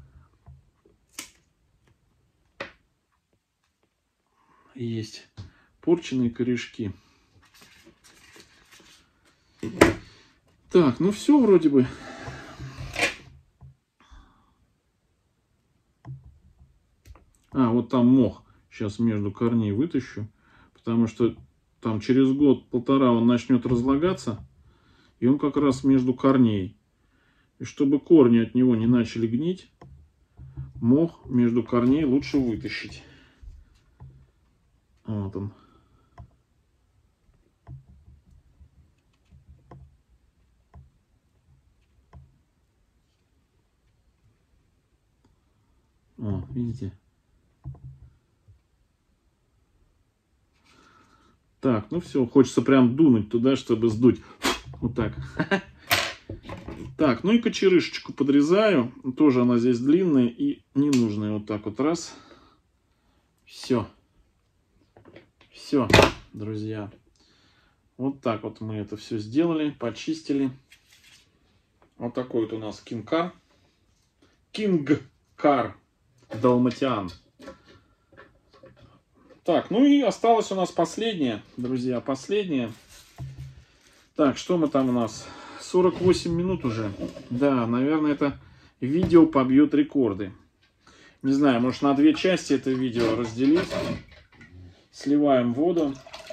[SPEAKER 1] есть порченные корешки. Так, ну все вроде бы. Вот там мох. Сейчас между корней вытащу. Потому что там через год-полтора он начнет разлагаться. И он как раз между корней. И чтобы корни от него не начали гнить, мох между корней лучше вытащить. Вот он. О, видите? Так, ну все, хочется прям дунуть туда, чтобы сдуть. Вот так. Так, ну и кочерышечку подрезаю. Тоже она здесь длинная и ненужная. Вот так вот раз. Все. Все, друзья. Вот так вот мы это все сделали, почистили. Вот такой вот у нас кингкар. Кингкар далматиан. Так, ну и осталось у нас последнее, друзья, последнее. Так, что мы там у нас? 48 минут уже. Да, наверное, это видео побьет рекорды. Не знаю, может на 2 части это видео разделить. Сливаем воду.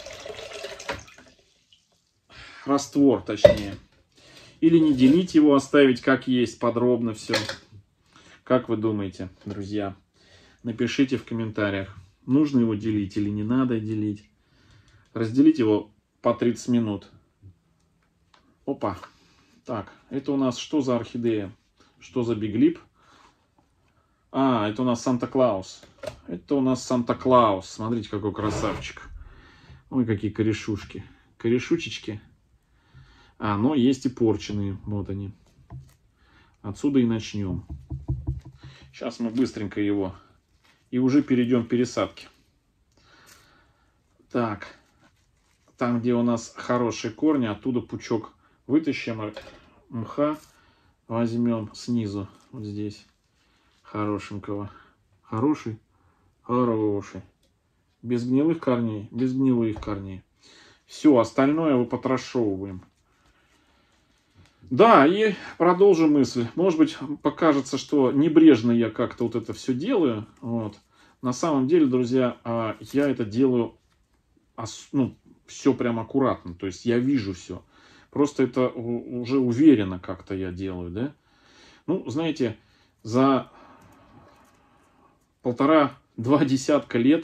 [SPEAKER 1] Раствор, точнее. Или не делить его, оставить как есть, подробно все. Как вы думаете, друзья? Напишите в комментариях, нужно его делить или не надо делить. Разделить его по 30 минут. Опа. Так, это у нас что за орхидея? Что за биглип? Это у нас Санта-Клаус. Это у нас Санта-Клаус. Смотрите, какой красавчик. Ой, какие корешушки. Корешучечки. Но есть и порченые. Вот они. Отсюда и начнем. Сейчас мы быстренько его. И уже перейдем к пересадке. Так. Там, где у нас хорошие корни, оттуда пучок вытащим. Мха возьмем снизу. Вот здесь. Хорошенького. Хороший? Хороший. Без гнилых корней? Без гнилых корней. Все, остальное выпотрошовываем. Да, и продолжу мысль. Может быть, покажется, что небрежно я как-то вот это все делаю. Вот. На самом деле, друзья, я это делаю, ну, все прям аккуратно. То есть я вижу все. Просто это уже уверенно как-то я делаю, да. Ну, знаете, за 1,5-2 десятка лет,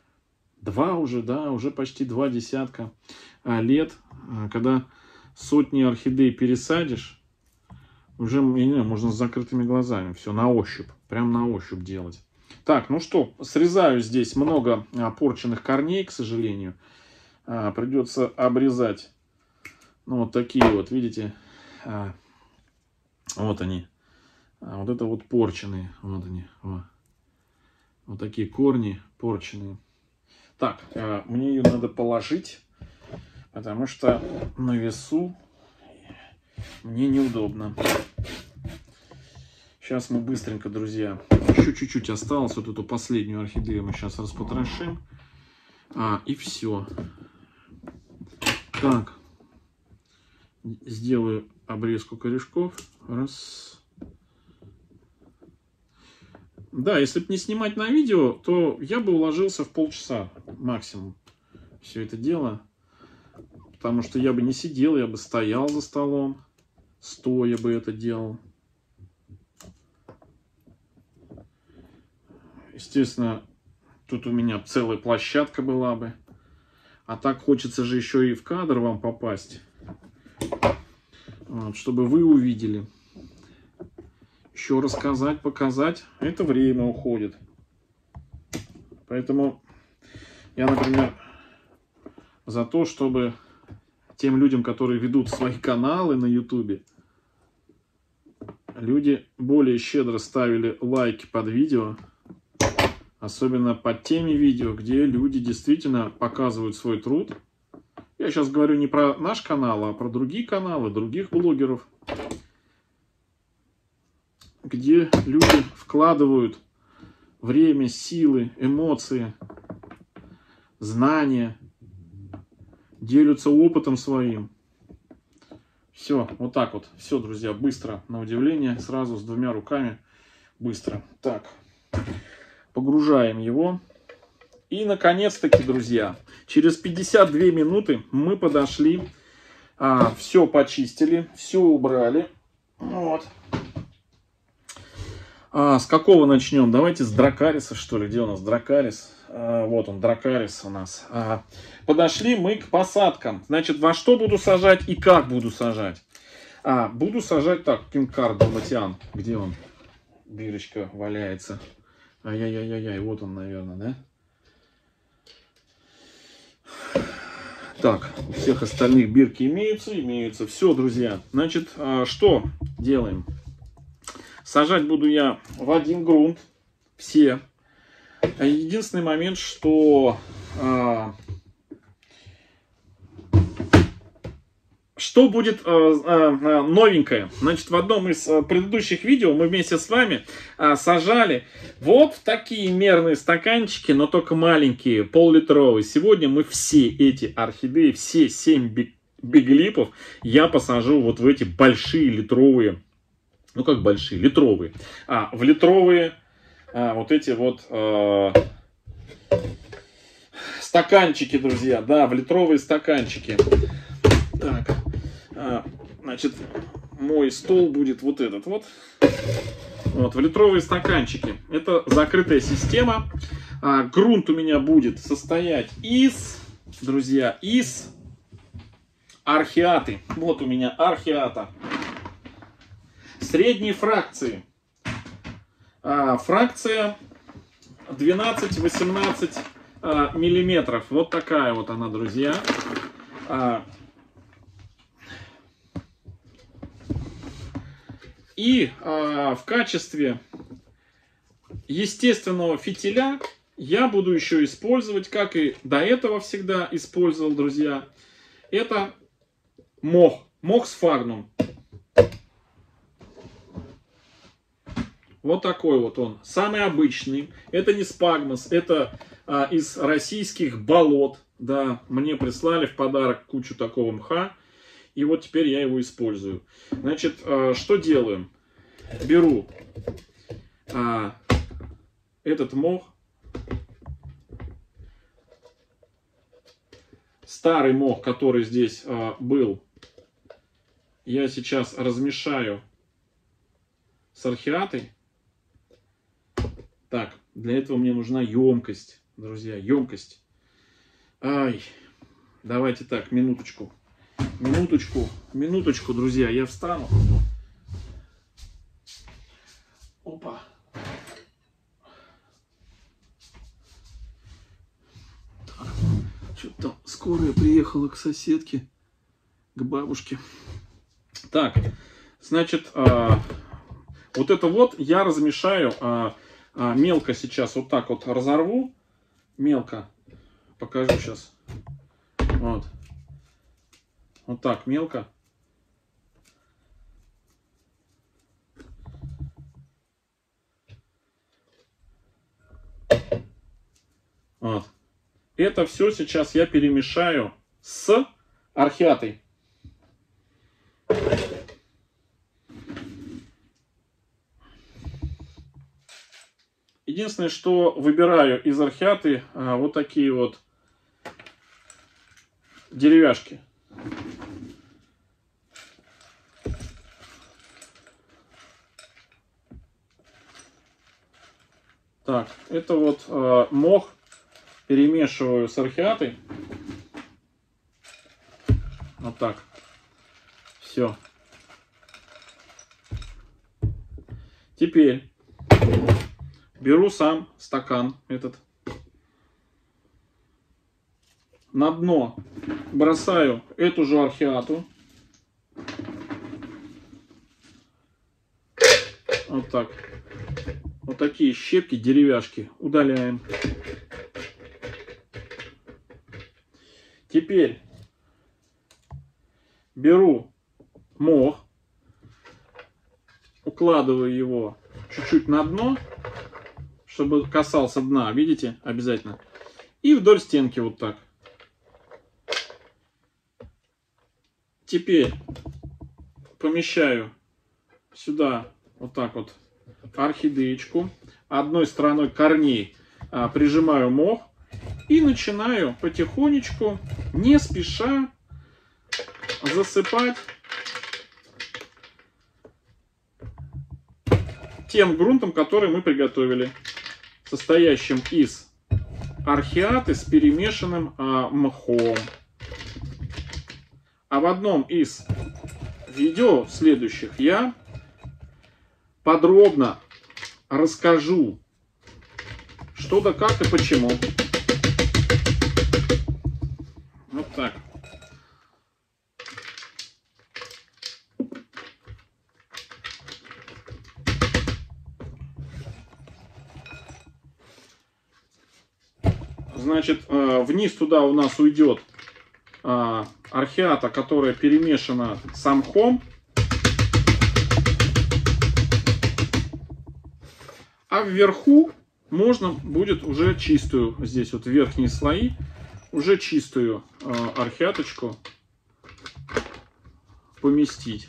[SPEAKER 1] уже почти 2 десятка лет, когда сотни орхидей пересадишь, уже, я не знаю, можно с закрытыми глазами все на ощупь, прям на ощупь делать. Так, ну что, срезаю здесь много порченных корней, к сожалению. Придется обрезать. Ну, вот такие вот, видите, вот они. Вот это вот порченые, вот они. Вот такие корни порченые. Так, мне ее надо положить, потому что на весу мне неудобно. Сейчас мы быстренько, друзья, еще чуть-чуть осталось. Вот эту последнюю орхидею мы сейчас распотрошим. И все. Так. Сделаю обрезку корешков. Раз. Да, если бы не снимать на видео, то я бы уложился в полчаса максимум. Все это дело. Потому что я бы не сидел, я бы стоял за столом. Стоя бы это делал. Естественно, тут у меня целая площадка была бы. А так хочется же еще и в кадр вам попасть. Вот, чтобы вы увидели. Еще рассказать, показать. Это время уходит. Поэтому я, например, за то, чтобы тем людям, которые ведут свои каналы на YouTube, люди более щедро ставили лайки под видео. Особенно под теми видео, где люди действительно показывают свой труд. Я сейчас говорю не про наш канал, а про другие каналы, других блогеров. Где люди вкладывают время, силы, эмоции, знания. Делятся опытом своим. Все, вот так вот. Все, друзья, быстро, на удивление. Сразу с 2 руками. Быстро. Так. Погружаем его. И, наконец-таки, друзья, через 52 минуты мы подошли. Все почистили, все убрали. Вот. С какого начнем? Давайте с дракариса, что ли. Где у нас дракарис? Вот он, дракарис у нас. Подошли мы к посадкам. Значит, во что буду сажать и как буду сажать? Буду сажать так, кинкар далматиан. Где он? Бирочка валяется. Ай-яй-яй-яй, вот он, наверное, да? Так, у всех остальных бирки имеются. Все, друзья. Значит, что делаем? Сажать буду я в один грунт. Все. Единственный момент, что... Что будет новенькое? Значит, в одном из предыдущих видео мы вместе с вами сажали вот в такие мерные стаканчики, но только маленькие, пол-литровые. Сегодня мы все эти орхидеи, все 7 биглипов я посажу вот в эти большие литровые, ну как большие, литровые. В литровые вот эти вот стаканчики, друзья, да, в литровые стаканчики. Так. Значит, мой стол будет вот этот вот. Вот, в литровые стаканчики. Это закрытая система. Грунт у меня будет состоять из, друзья, из архиаты. Вот у меня архиата. Средней фракции. Фракция 12-18 миллиметров. Вот такая вот она, друзья. И в качестве естественного фитиля я буду еще использовать, как и до этого всегда использовал, друзья, это мох. Мох сфагнум. Вот такой вот он. Самый обычный. Это не спагмос, это из российских болот. Да, мне прислали в подарок кучу такого мха. И вот теперь я его использую. Значит, что делаем? Беру этот мох. Старый мох, который здесь был, я сейчас размешаю с орхиатой. Так, для этого мне нужна емкость, друзья, емкость. Ай, давайте так, минуточку. Минуточку, друзья, я встану. Опа. Что-то там скорая приехала к соседке, к бабушке. Так, значит, вот это вот я размешаю мелко сейчас, вот так вот разорву. Мелко. Покажу сейчас. Вот. Вот так, мелко. Вот. Это все сейчас я перемешаю с орхиатой. Единственное, что выбираю из орхиаты вот такие вот деревяшки. Так, это вот мох перемешиваю с орхиатой. Вот так. Все. Теперь беру сам стакан этот. На дно бросаю эту же орхиату. Вот так. Вот такие щепки, деревяшки удаляем. Теперь беру мох, укладываю его чуть-чуть на дно, чтобы касался дна, видите, обязательно. И вдоль стенки вот так. Теперь помещаю сюда вот так вот орхидеечку. Одной стороной корней прижимаю мох. И начинаю потихонечку, не спеша, засыпать тем грунтом, который мы приготовили, состоящим из орхиаты с перемешанным мхом. А в одном из видео следующих я подробно расскажу, что да как и почему. Вот так. Значит, вниз туда у нас уйдет орхиата, которая перемешана с мхом. А вверху можно будет уже чистую, здесь вот верхние слои, уже чистую орхиаточку поместить.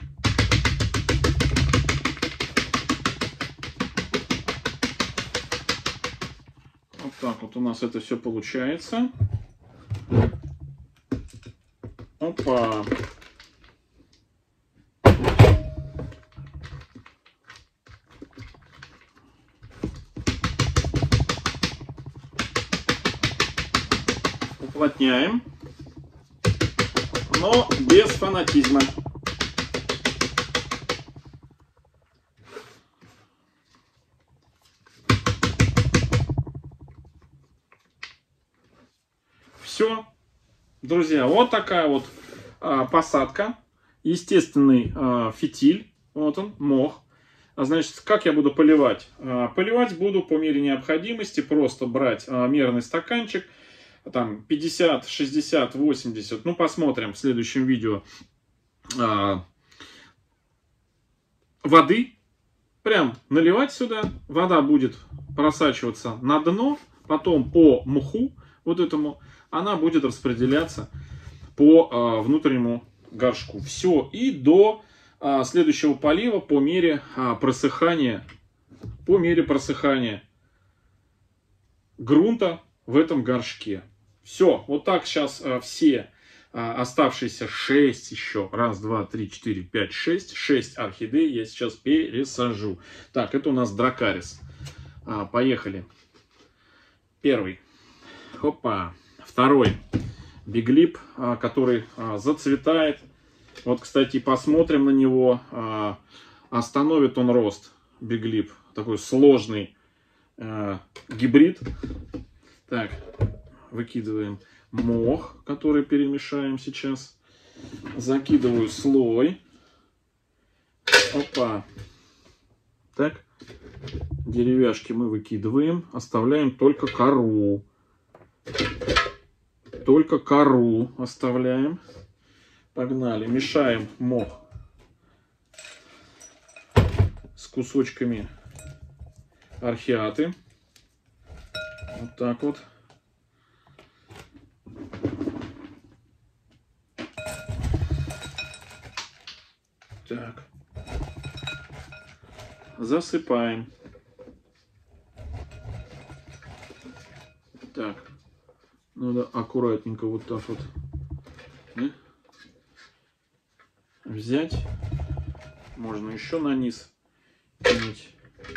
[SPEAKER 1] Вот так вот у нас это все получается. Опа. Уплотняем, но без фанатизма. Все, друзья, вот такая вот посадка. Естественный фитиль, вот он, мох. Значит, как я буду поливать? Поливать буду по мере необходимости, просто брать мерный стаканчик, там 50, 60, 80, ну посмотрим в следующем видео, воды, прям наливать сюда, вода будет просачиваться на дно, потом по мху вот этому она будет распределяться по внутреннему горшку. Все. И до следующего полива по мере просыхания грунта в этом горшке. Все. Вот так сейчас все оставшиеся 6 еще. Раз, два, три, четыре, пять, шесть. 6 орхидей я сейчас пересажу. Так, это у нас дракарис. Поехали. Первый. Хопа. Второй. Биглип, который зацветает. Вот, кстати, посмотрим на него. Остановит он рост. Биглип. Такой сложный гибрид. Так, выкидываем мох, который перемешаем сейчас. Закидываю слой. Опа. Так. Деревяшки мы выкидываем. Оставляем только кору. Только кору оставляем. Погнали. Мешаем мох с кусочками орхиаты. Вот так вот. Так. Засыпаем. Так. Надо аккуратненько вот так вот взять. Можно еще на низ кинуть.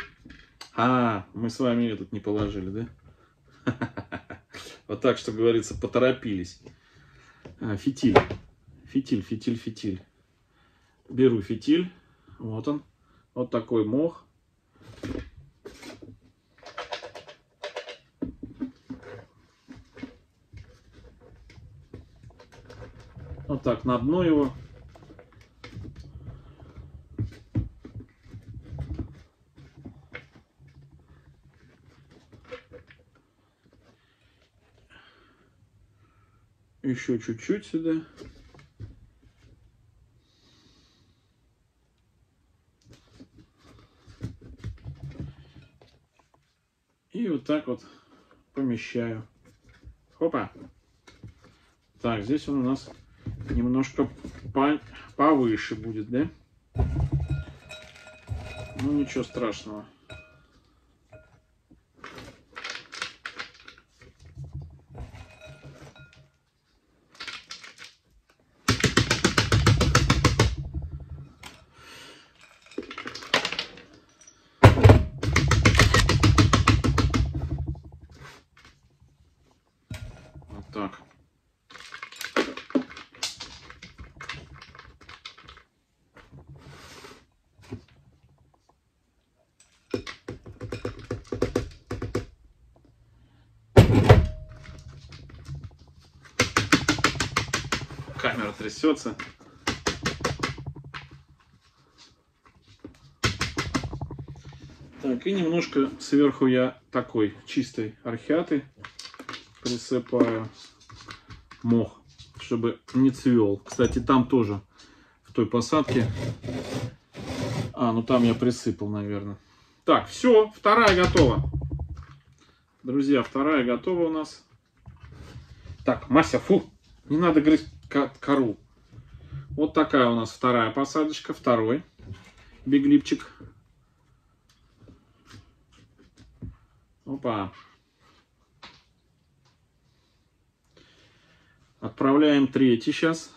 [SPEAKER 1] Мы с вами этот не положили, да? Вот так, что говорится, поторопились. Фитиль. Фитиль. Беру фитиль. Вот он. Вот такой мох. Вот так на дно его. Еще чуть-чуть сюда. И вот так вот помещаю. Хопа. Так, здесь он у нас немножко повыше будет, да? Ну, ничего страшного. Вот так. Камера трясется. Так, и немножко сверху я такой чистой орхиаты присыпаю мох, чтобы не цвел. Кстати, там тоже в той посадке. Ну там я присыпал, наверное. Так, все, вторая готова. Друзья, вторая готова у нас. Так, Мася, фу, не надо грызть кору. Вот такая у нас вторая посадочка, второй биглипчик. Опа. Отправляем третий сейчас.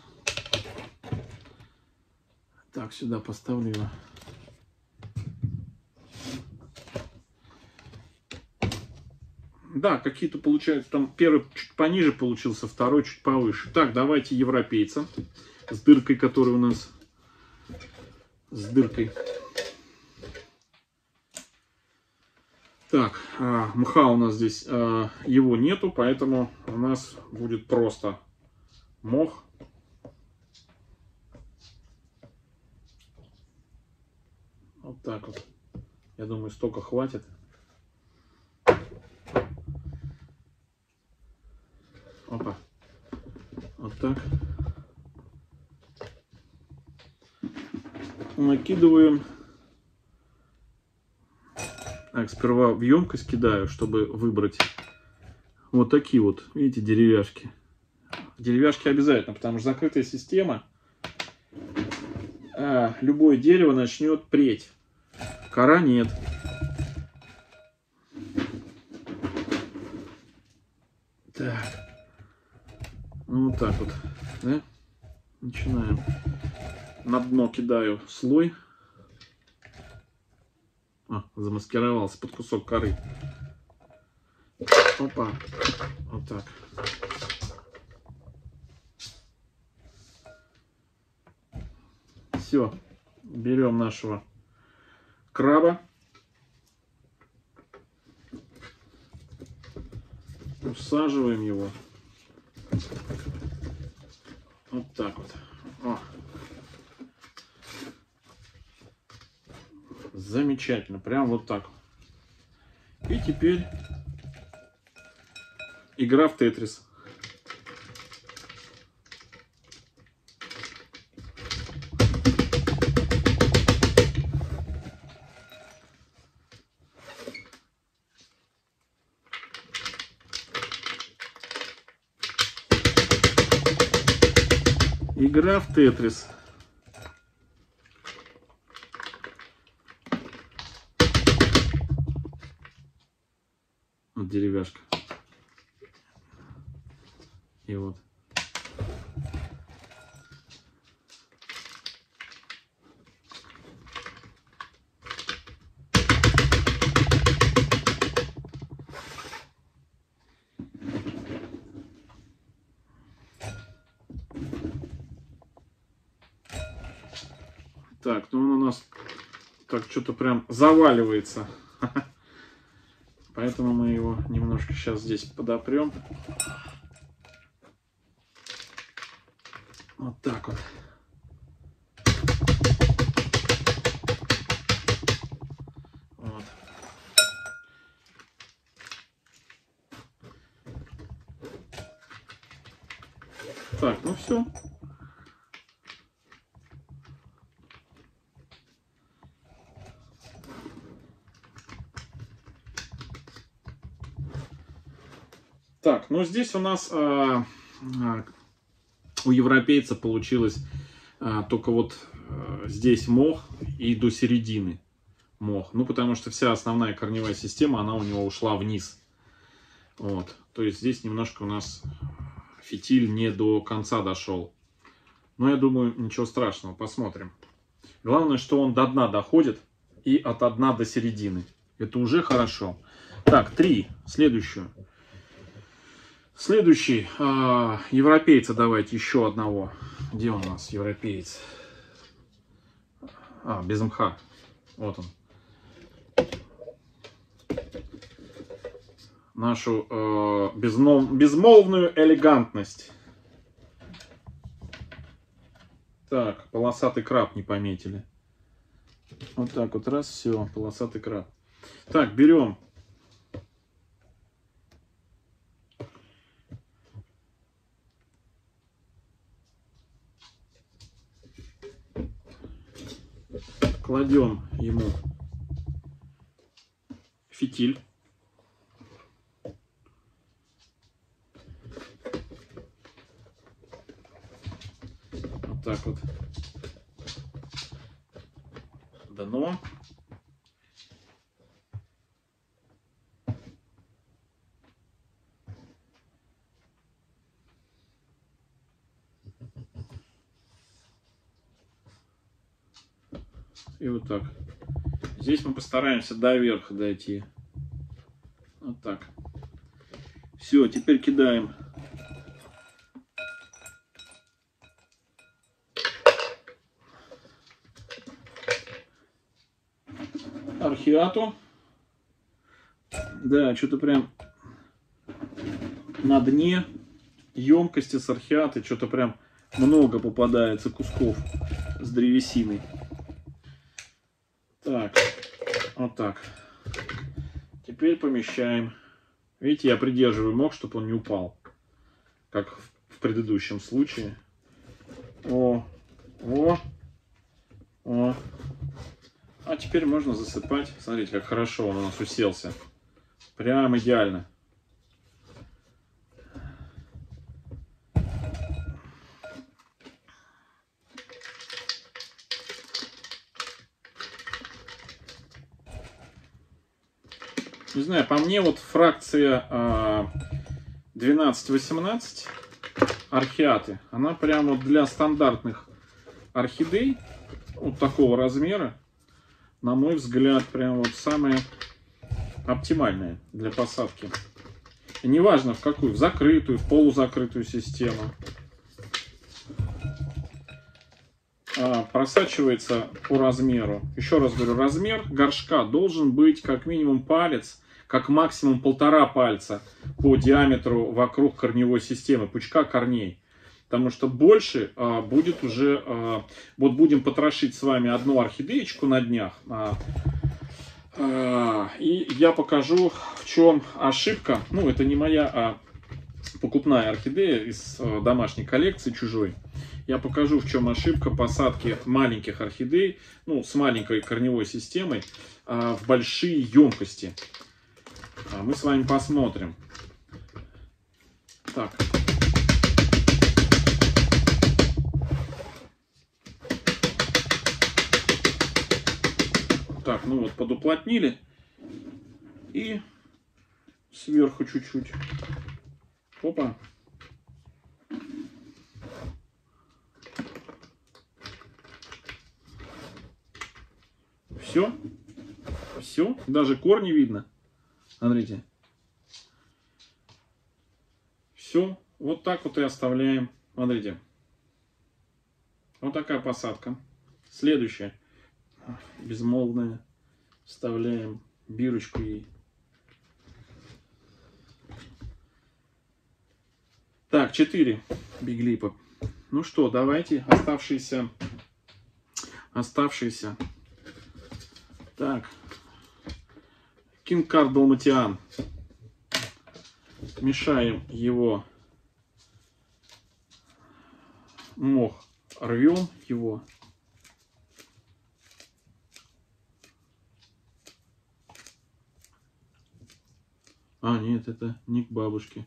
[SPEAKER 1] Так, сюда поставлю его. Да, какие-то получаются, там первый чуть пониже получился, второй чуть повыше. Так, давайте европейца с дыркой, который у нас с дыркой. Так, мха у нас здесь, его нету, поэтому у нас будет просто мох. Вот так вот. Я думаю, столько хватит. Опа. Вот так. Накидываем. Так, сперва в емкость кидаю, чтобы выбрать Вот такие вот, видите, деревяшки. Деревяшки обязательно, потому что закрытая система, любое дерево начнет преть. Кора нет. Так. Ну вот так вот, да? Начинаем. На дно кидаю слой. Замаскировался под кусок коры. Опа. Вот так. Все. Берем нашего краба. Усаживаем его. Вот так вот. О. Замечательно. Прям вот так. И теперь игра в Тетрис. Игра в Тетрис. Вот деревяшка. И вот. Так, ну он у нас так что-то прям заваливается. Поэтому мы его немножко сейчас здесь подопрем. Вот так вот. Вот. Так, ну все. Так, ну здесь у нас у европейца получилось только вот здесь мох и до середины мох. Ну, потому что вся основная корневая система, она у него ушла вниз. Вот. То есть здесь немножко у нас фитиль не до конца дошел. Но я думаю, ничего страшного, посмотрим. Главное, что он до дна доходит и от дна до середины. Это уже хорошо. Так, 3. Следующую. Следующий. Европейца давайте еще одного. Где он у нас, европеец? Без мха. Вот он. Нашу безмолвную элегантность. Так, полосатый краб не пометили. Вот так вот, раз, все, полосатый краб. Так, берем. Кладем ему фитиль. Вот так вот. Дно. И вот так. Здесь мы постараемся до верха дойти. Вот так. Все, теперь кидаем архиату. Да, что-то прям на дне емкости с архиаты что-то прям много попадается кусков с древесиной. Так, вот так. Теперь помещаем. Видите, я придерживаю мох, чтобы он не упал, как в предыдущем случае. О. А теперь можно засыпать. Смотрите, как хорошо он у нас уселся. Прям идеально. Не знаю, по мне вот фракция 12-18 орхиаты, она прямо вот для стандартных орхидей вот такого размера, на мой взгляд, прям вот самая оптимальная для посадки. И неважно в какую, в закрытую, в полузакрытую систему. Просачивается по размеру. Еще раз говорю, размер горшка должен быть как минимум палец, как максимум 1,5 пальца по диаметру вокруг корневой системы, пучка корней. Потому что больше будет уже... вот будем потрошить с вами одну орхидеечку на днях. И я покажу, в чем ошибка. Ну, это не моя, а покупная орхидея из домашней коллекции чужой. Я покажу, в чем ошибка посадки маленьких орхидей, ну, с маленькой корневой системой, в большие емкости. Мы с вами посмотрим. Так. Так, ну вот, подуплотнили. И сверху чуть-чуть. Опа. Все. Все. Даже корни видно. Смотрите. Все. Вот так вот и оставляем. Смотрите. Вот такая посадка. Следующая. Безмолвная. Вставляем бирочку ей. Так, 4 биглипа. Ну что, давайте оставшиеся. Так. Кинкар далматиан. Мешаем его. Мох. Рвем его. Нет, это не к бабушке.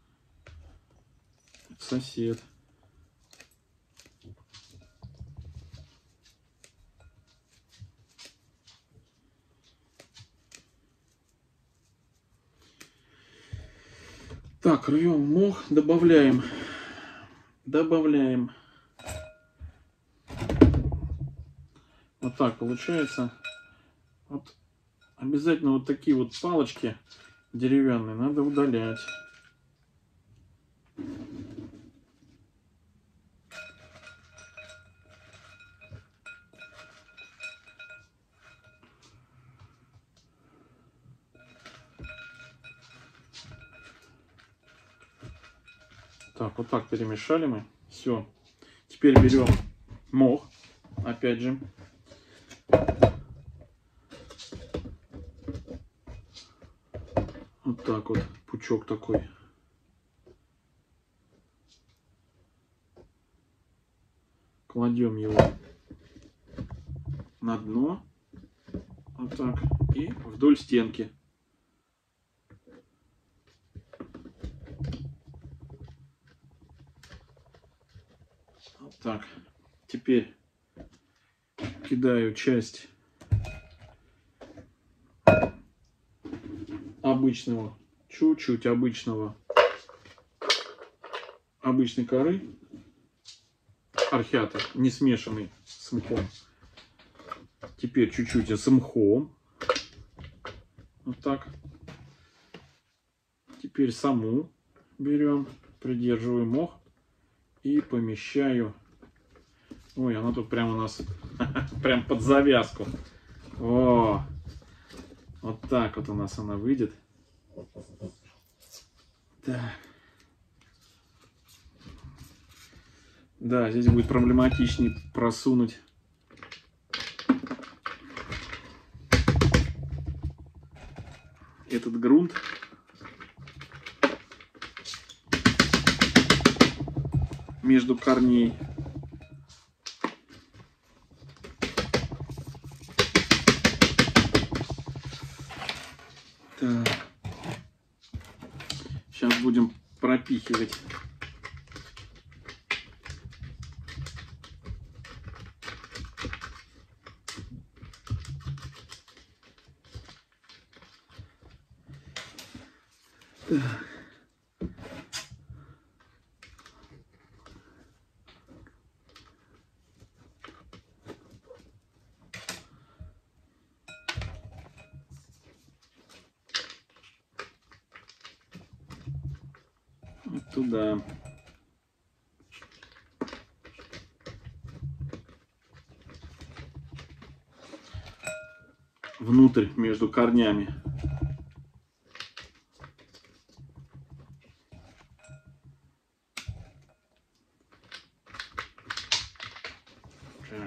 [SPEAKER 1] Это сосед. Так, рвем мох, добавляем. Вот так получается. Вот обязательно вот такие вот палочки деревянные надо удалять. Так, вот так перемешали мы. Все. Теперь берем мох. Опять же. Вот так вот. Пучок такой. Кладем его на дно. Вот так. И вдоль стенки. Вот так. Теперь кидаю часть обычного, чуть-чуть обычной коры орхиата, не смешанный с мхом. Теперь чуть-чуть с мхом. Вот так. Теперь саму берем, придерживаю мох и помещаю. Ой, она тут прямо у нас прям под завязку. О, вот так вот у нас она выйдет. Так. Да, здесь будет проблематичнее просунуть. Этот грунт. Между корней. Так. Сейчас будем пропихивать. Вот туда. Внутрь, между корнями. Так.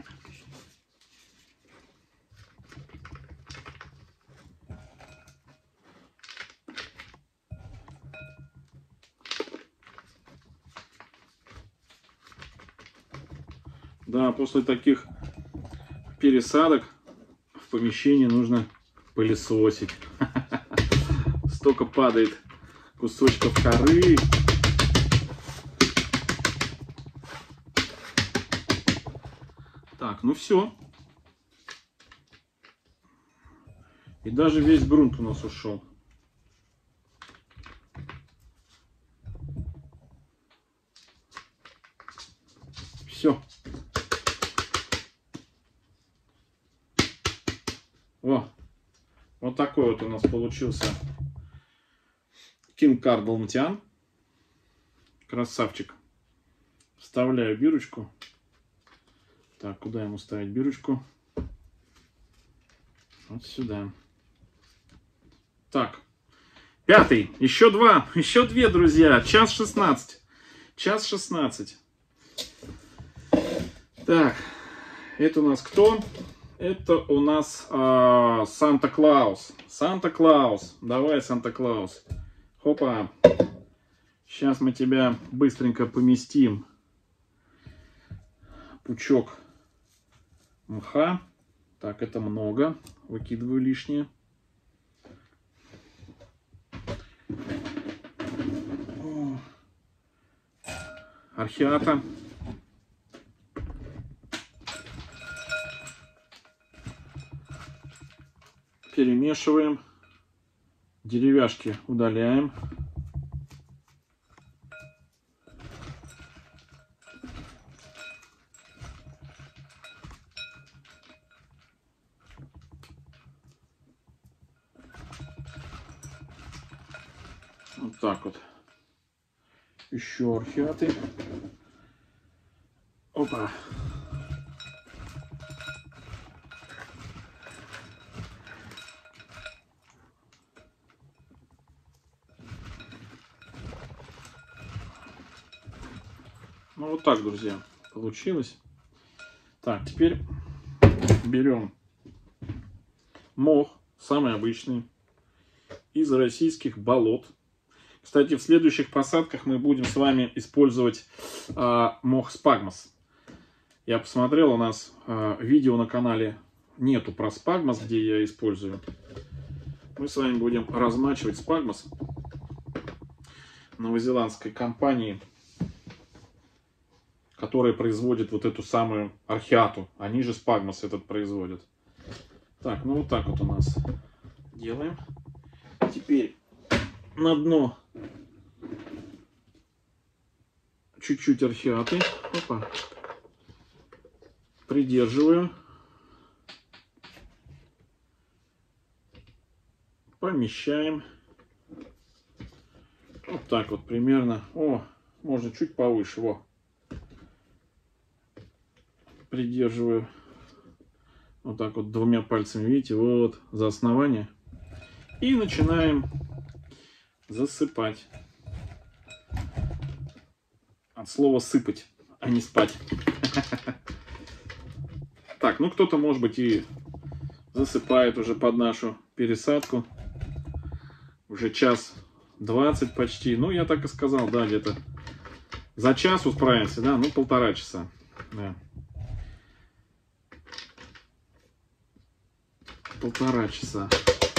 [SPEAKER 1] Да, после таких пересадок в помещении нужно пылесосить. Столько падает кусочков коры. Так, ну все. И даже весь грунт у нас ушел. Все. Вот такой вот у нас получился Кинг-Кар Далматиан. Красавчик. Вставляю бирочку. Так, куда ему ставить бирочку? Вот сюда. Так, пятый. Еще два. Еще две, друзья. Час 16. Час 16. Так, это у нас кто? Это у нас Санта-Клаус. Санта-Клаус. Давай, Санта-Клаус. Хопа. Сейчас мы тебя быстренько поместим. Пучок мха. Так, это много. Выкидываю лишнее. Археата. Перемешиваем. Деревяшки удаляем. Вот так вот. Еще археаты. Опа. Ну вот так, друзья, получилось. Так, теперь берем мох, самый обычный, из российских болот. Кстати, в следующих посадках мы будем с вами использовать мох спагмос. Я посмотрел, у нас видео на канале нету про спагмос, где я использую. Мы с вами будем размачивать спагмос новозеландской компании, которая производит вот эту самую археату. Они же спагмос этот производят. Так, ну вот так вот у нас делаем. Теперь на дно чуть-чуть археаты. Опа. Придерживаю. Помещаем. Вот так вот примерно. О, можно чуть повыше. Во. Придерживаю. Вот так вот двумя пальцами, видите, вот за основание. И начинаем засыпать. От слова сыпать, а не спать. Так, ну кто-то, может быть, и засыпает уже под нашу пересадку. Уже час 20 почти. Ну, я так и сказал, да, где-то за час справимся, да, ну, 1,5 часа. Да. 1,5 часа.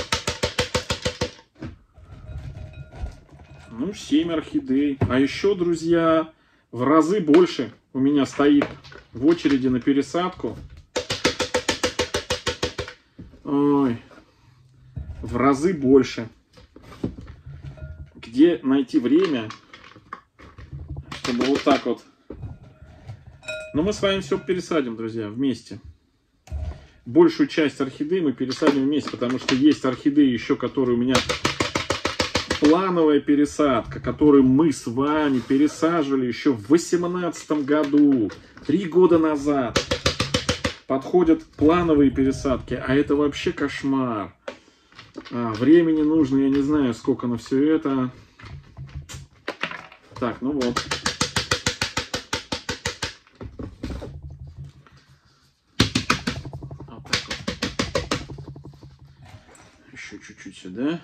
[SPEAKER 1] Ну, 7 орхидей. А еще, друзья, в разы больше у меня стоит в очереди на пересадку. Ой, в разы больше. где найти время, чтобы вот так вот. Но мы с вами все пересадим, друзья, вместе. Большую часть орхидей мы пересадим вместе, потому что есть орхидеи еще, которые у меня плановая пересадка, которую мы с вами пересаживали еще в 2018 году, 3 года назад. Подходят плановые пересадки, а это вообще кошмар. Времени нужно, я не знаю, сколько на все это. Так, ну вот. Вот так вот. Еще чуть-чуть сюда.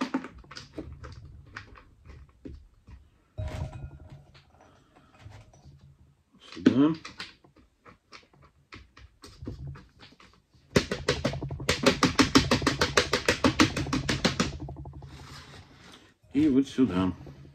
[SPEAKER 1] Сюда. И вот сюда.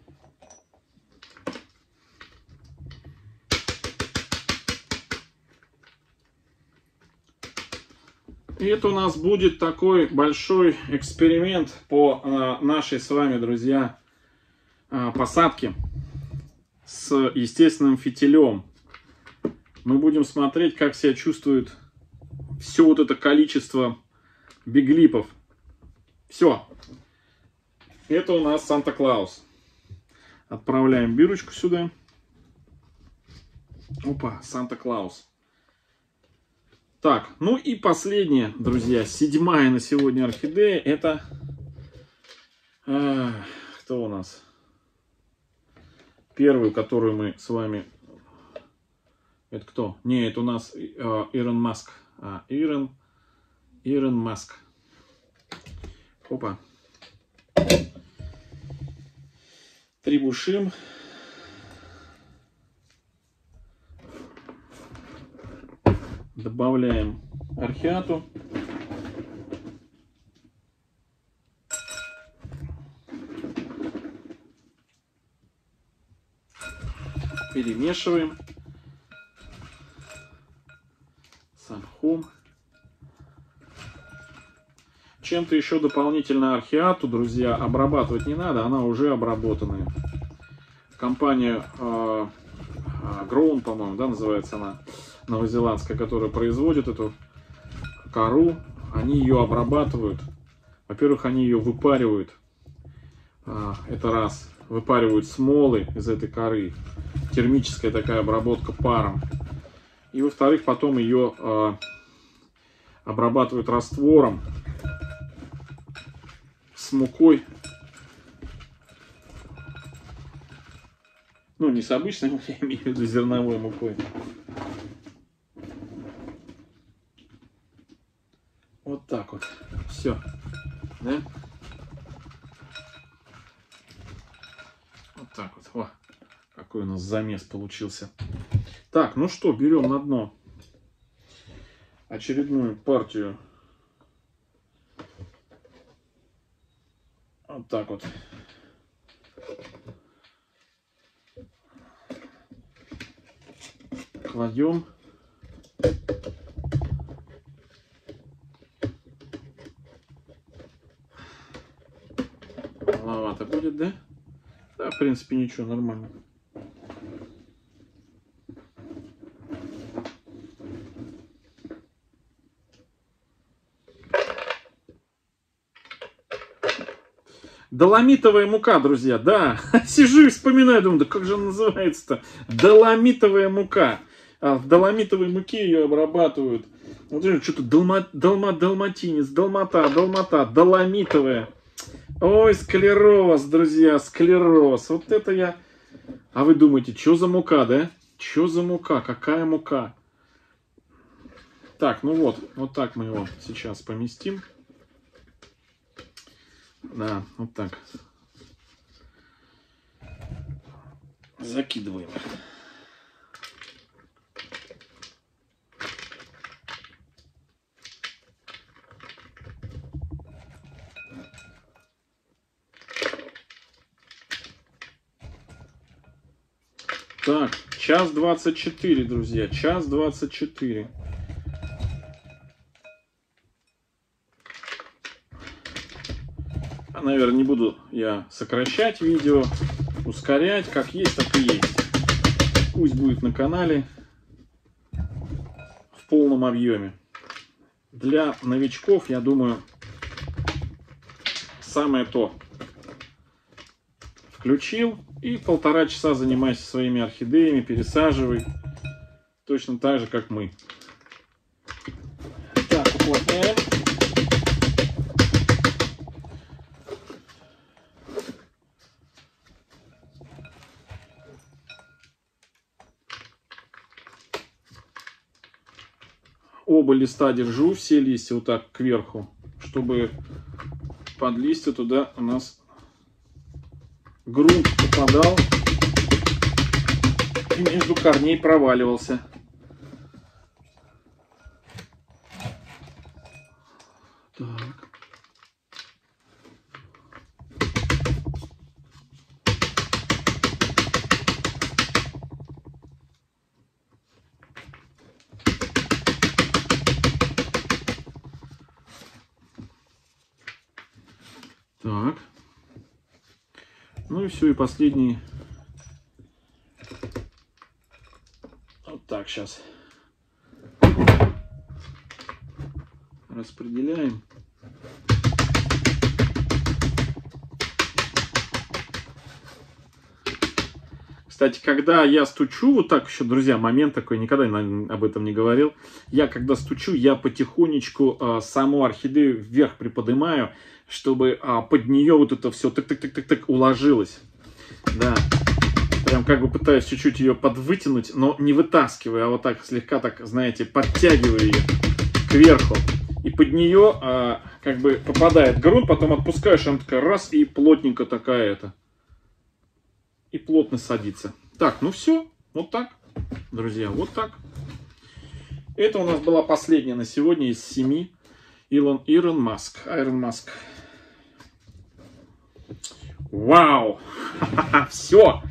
[SPEAKER 1] И это у нас будет такой большой эксперимент по нашей с вами, друзья, посадке с естественным фитилем. Мы будем смотреть, как себя чувствует все вот это количество биглипов. Все. Это у нас Санта-Клаус. Отправляем бирочку сюда. Опа, Санта-Клаус. Так, ну и последняя, друзья, 7-я на сегодня орхидея. Это... кто у нас? Первую, которую мы с вами... Это кто? Не, это у нас Ирон Маск. Ирон Маск. Опа. Трибушим. Добавляем орхиату. Перемешиваем. Санхом. Чем-то еще дополнительно орхиату, друзья, обрабатывать не надо, она уже обработанная. Компания Grown, по-моему, да, называется она, новозеландская, которая производит эту кору, они ее обрабатывают. Во-первых, они ее выпаривают. Это раз. Выпаривают смолы из этой коры. Термическая такая обработка паром. И во-вторых, потом ее обрабатывают раствором с мукой. Ну, не с обычной, я имею в виду зерновой мукой. Вот так вот. Все. Да? Вот так вот. О, какой у нас замес получился. Так, ну что, берем на дно очередную партию. Вот так вот. Кладем. Маловато будет, да? Да, в принципе, ничего, нормально. Доломитовая мука, друзья, да. Сижу и вспоминаю, думаю, да как же она называется-то? Доломитовая мука. В доломитовой муке ее обрабатывают. Вот что-то далматинец, долмата, доломитовая. Ой, склероз, друзья, склероз. Вот это я... А вы думаете, что за мука, да? Что за мука? Какая мука? Так, ну вот так мы его сейчас поместим. Да, вот так. Закидываем. Так, 1:24, друзья, 1:24. наверное, не буду я сокращать видео, ускорять, как есть, так и есть. Пусть будет на канале в полном объеме. Для новичков, я думаю, самое то. Включил и 1,5 часа занимайся своими орхидеями, пересаживай. Точно так же, как мы. Так, уплотняем. Оба листа держу, все листья вот так кверху, чтобы под листья туда у нас грунт попадал и между корней проваливался. Так. Так. Ну и все, и последний. Вот так сейчас распределяем. Кстати, когда я стучу, вот так еще, друзья, момент такой, никогда об этом не говорил. Я когда стучу, я потихонечку саму орхидею вверх приподнимаю, чтобы под нее вот это все тык-тык-тык-тык уложилось. Да. Прям как бы пытаюсь чуть-чуть ее подвытянуть, но не вытаскиваю, а вот так слегка так, знаете, подтягиваю ее кверху. И под нее как бы попадает грунт, потом отпускаешь, она такая раз, и плотненько такая это. И плотно садится. Так, ну все, вот так, друзья, вот так. Это у нас была последняя на сегодня из 7 Iron Mask. Вау! Все!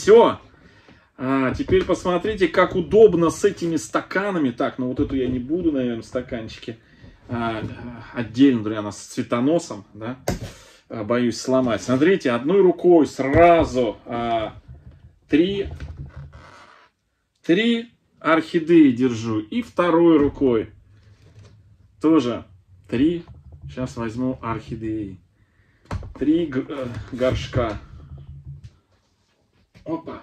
[SPEAKER 1] Теперь посмотрите, как удобно с этими стаканами. Так, ну вот эту я не буду, наверное, стаканчики. Отдельно, друзья, она с цветоносом, да? Боюсь сломать. Смотрите, одной рукой сразу 3 орхидеи держу. И второй рукой тоже 3. Сейчас возьму орхидеи. 3 горшка. Опа.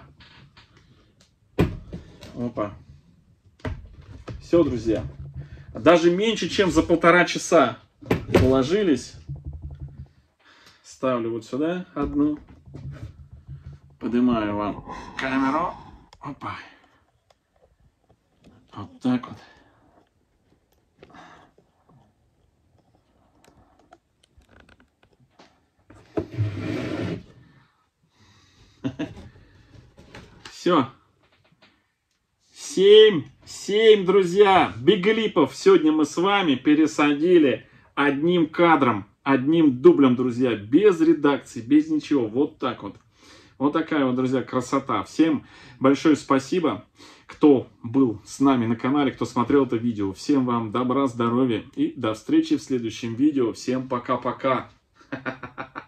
[SPEAKER 1] Опа. Все, друзья. Даже меньше, чем за 1,5 часа уложились. Ставлю вот сюда одну. Поднимаю вам камеру. Опа. Вот так вот. Все. 7, друзья, биглипов сегодня мы с вами пересадили одним кадром, одним дублем, друзья, без редакции, без ничего, вот так вот. Вот такая вот, друзья, красота. Всем большое спасибо, кто был с нами на канале, кто смотрел это видео. Всем вам добра, здоровья и до встречи в следующем видео. Всем пока-пока.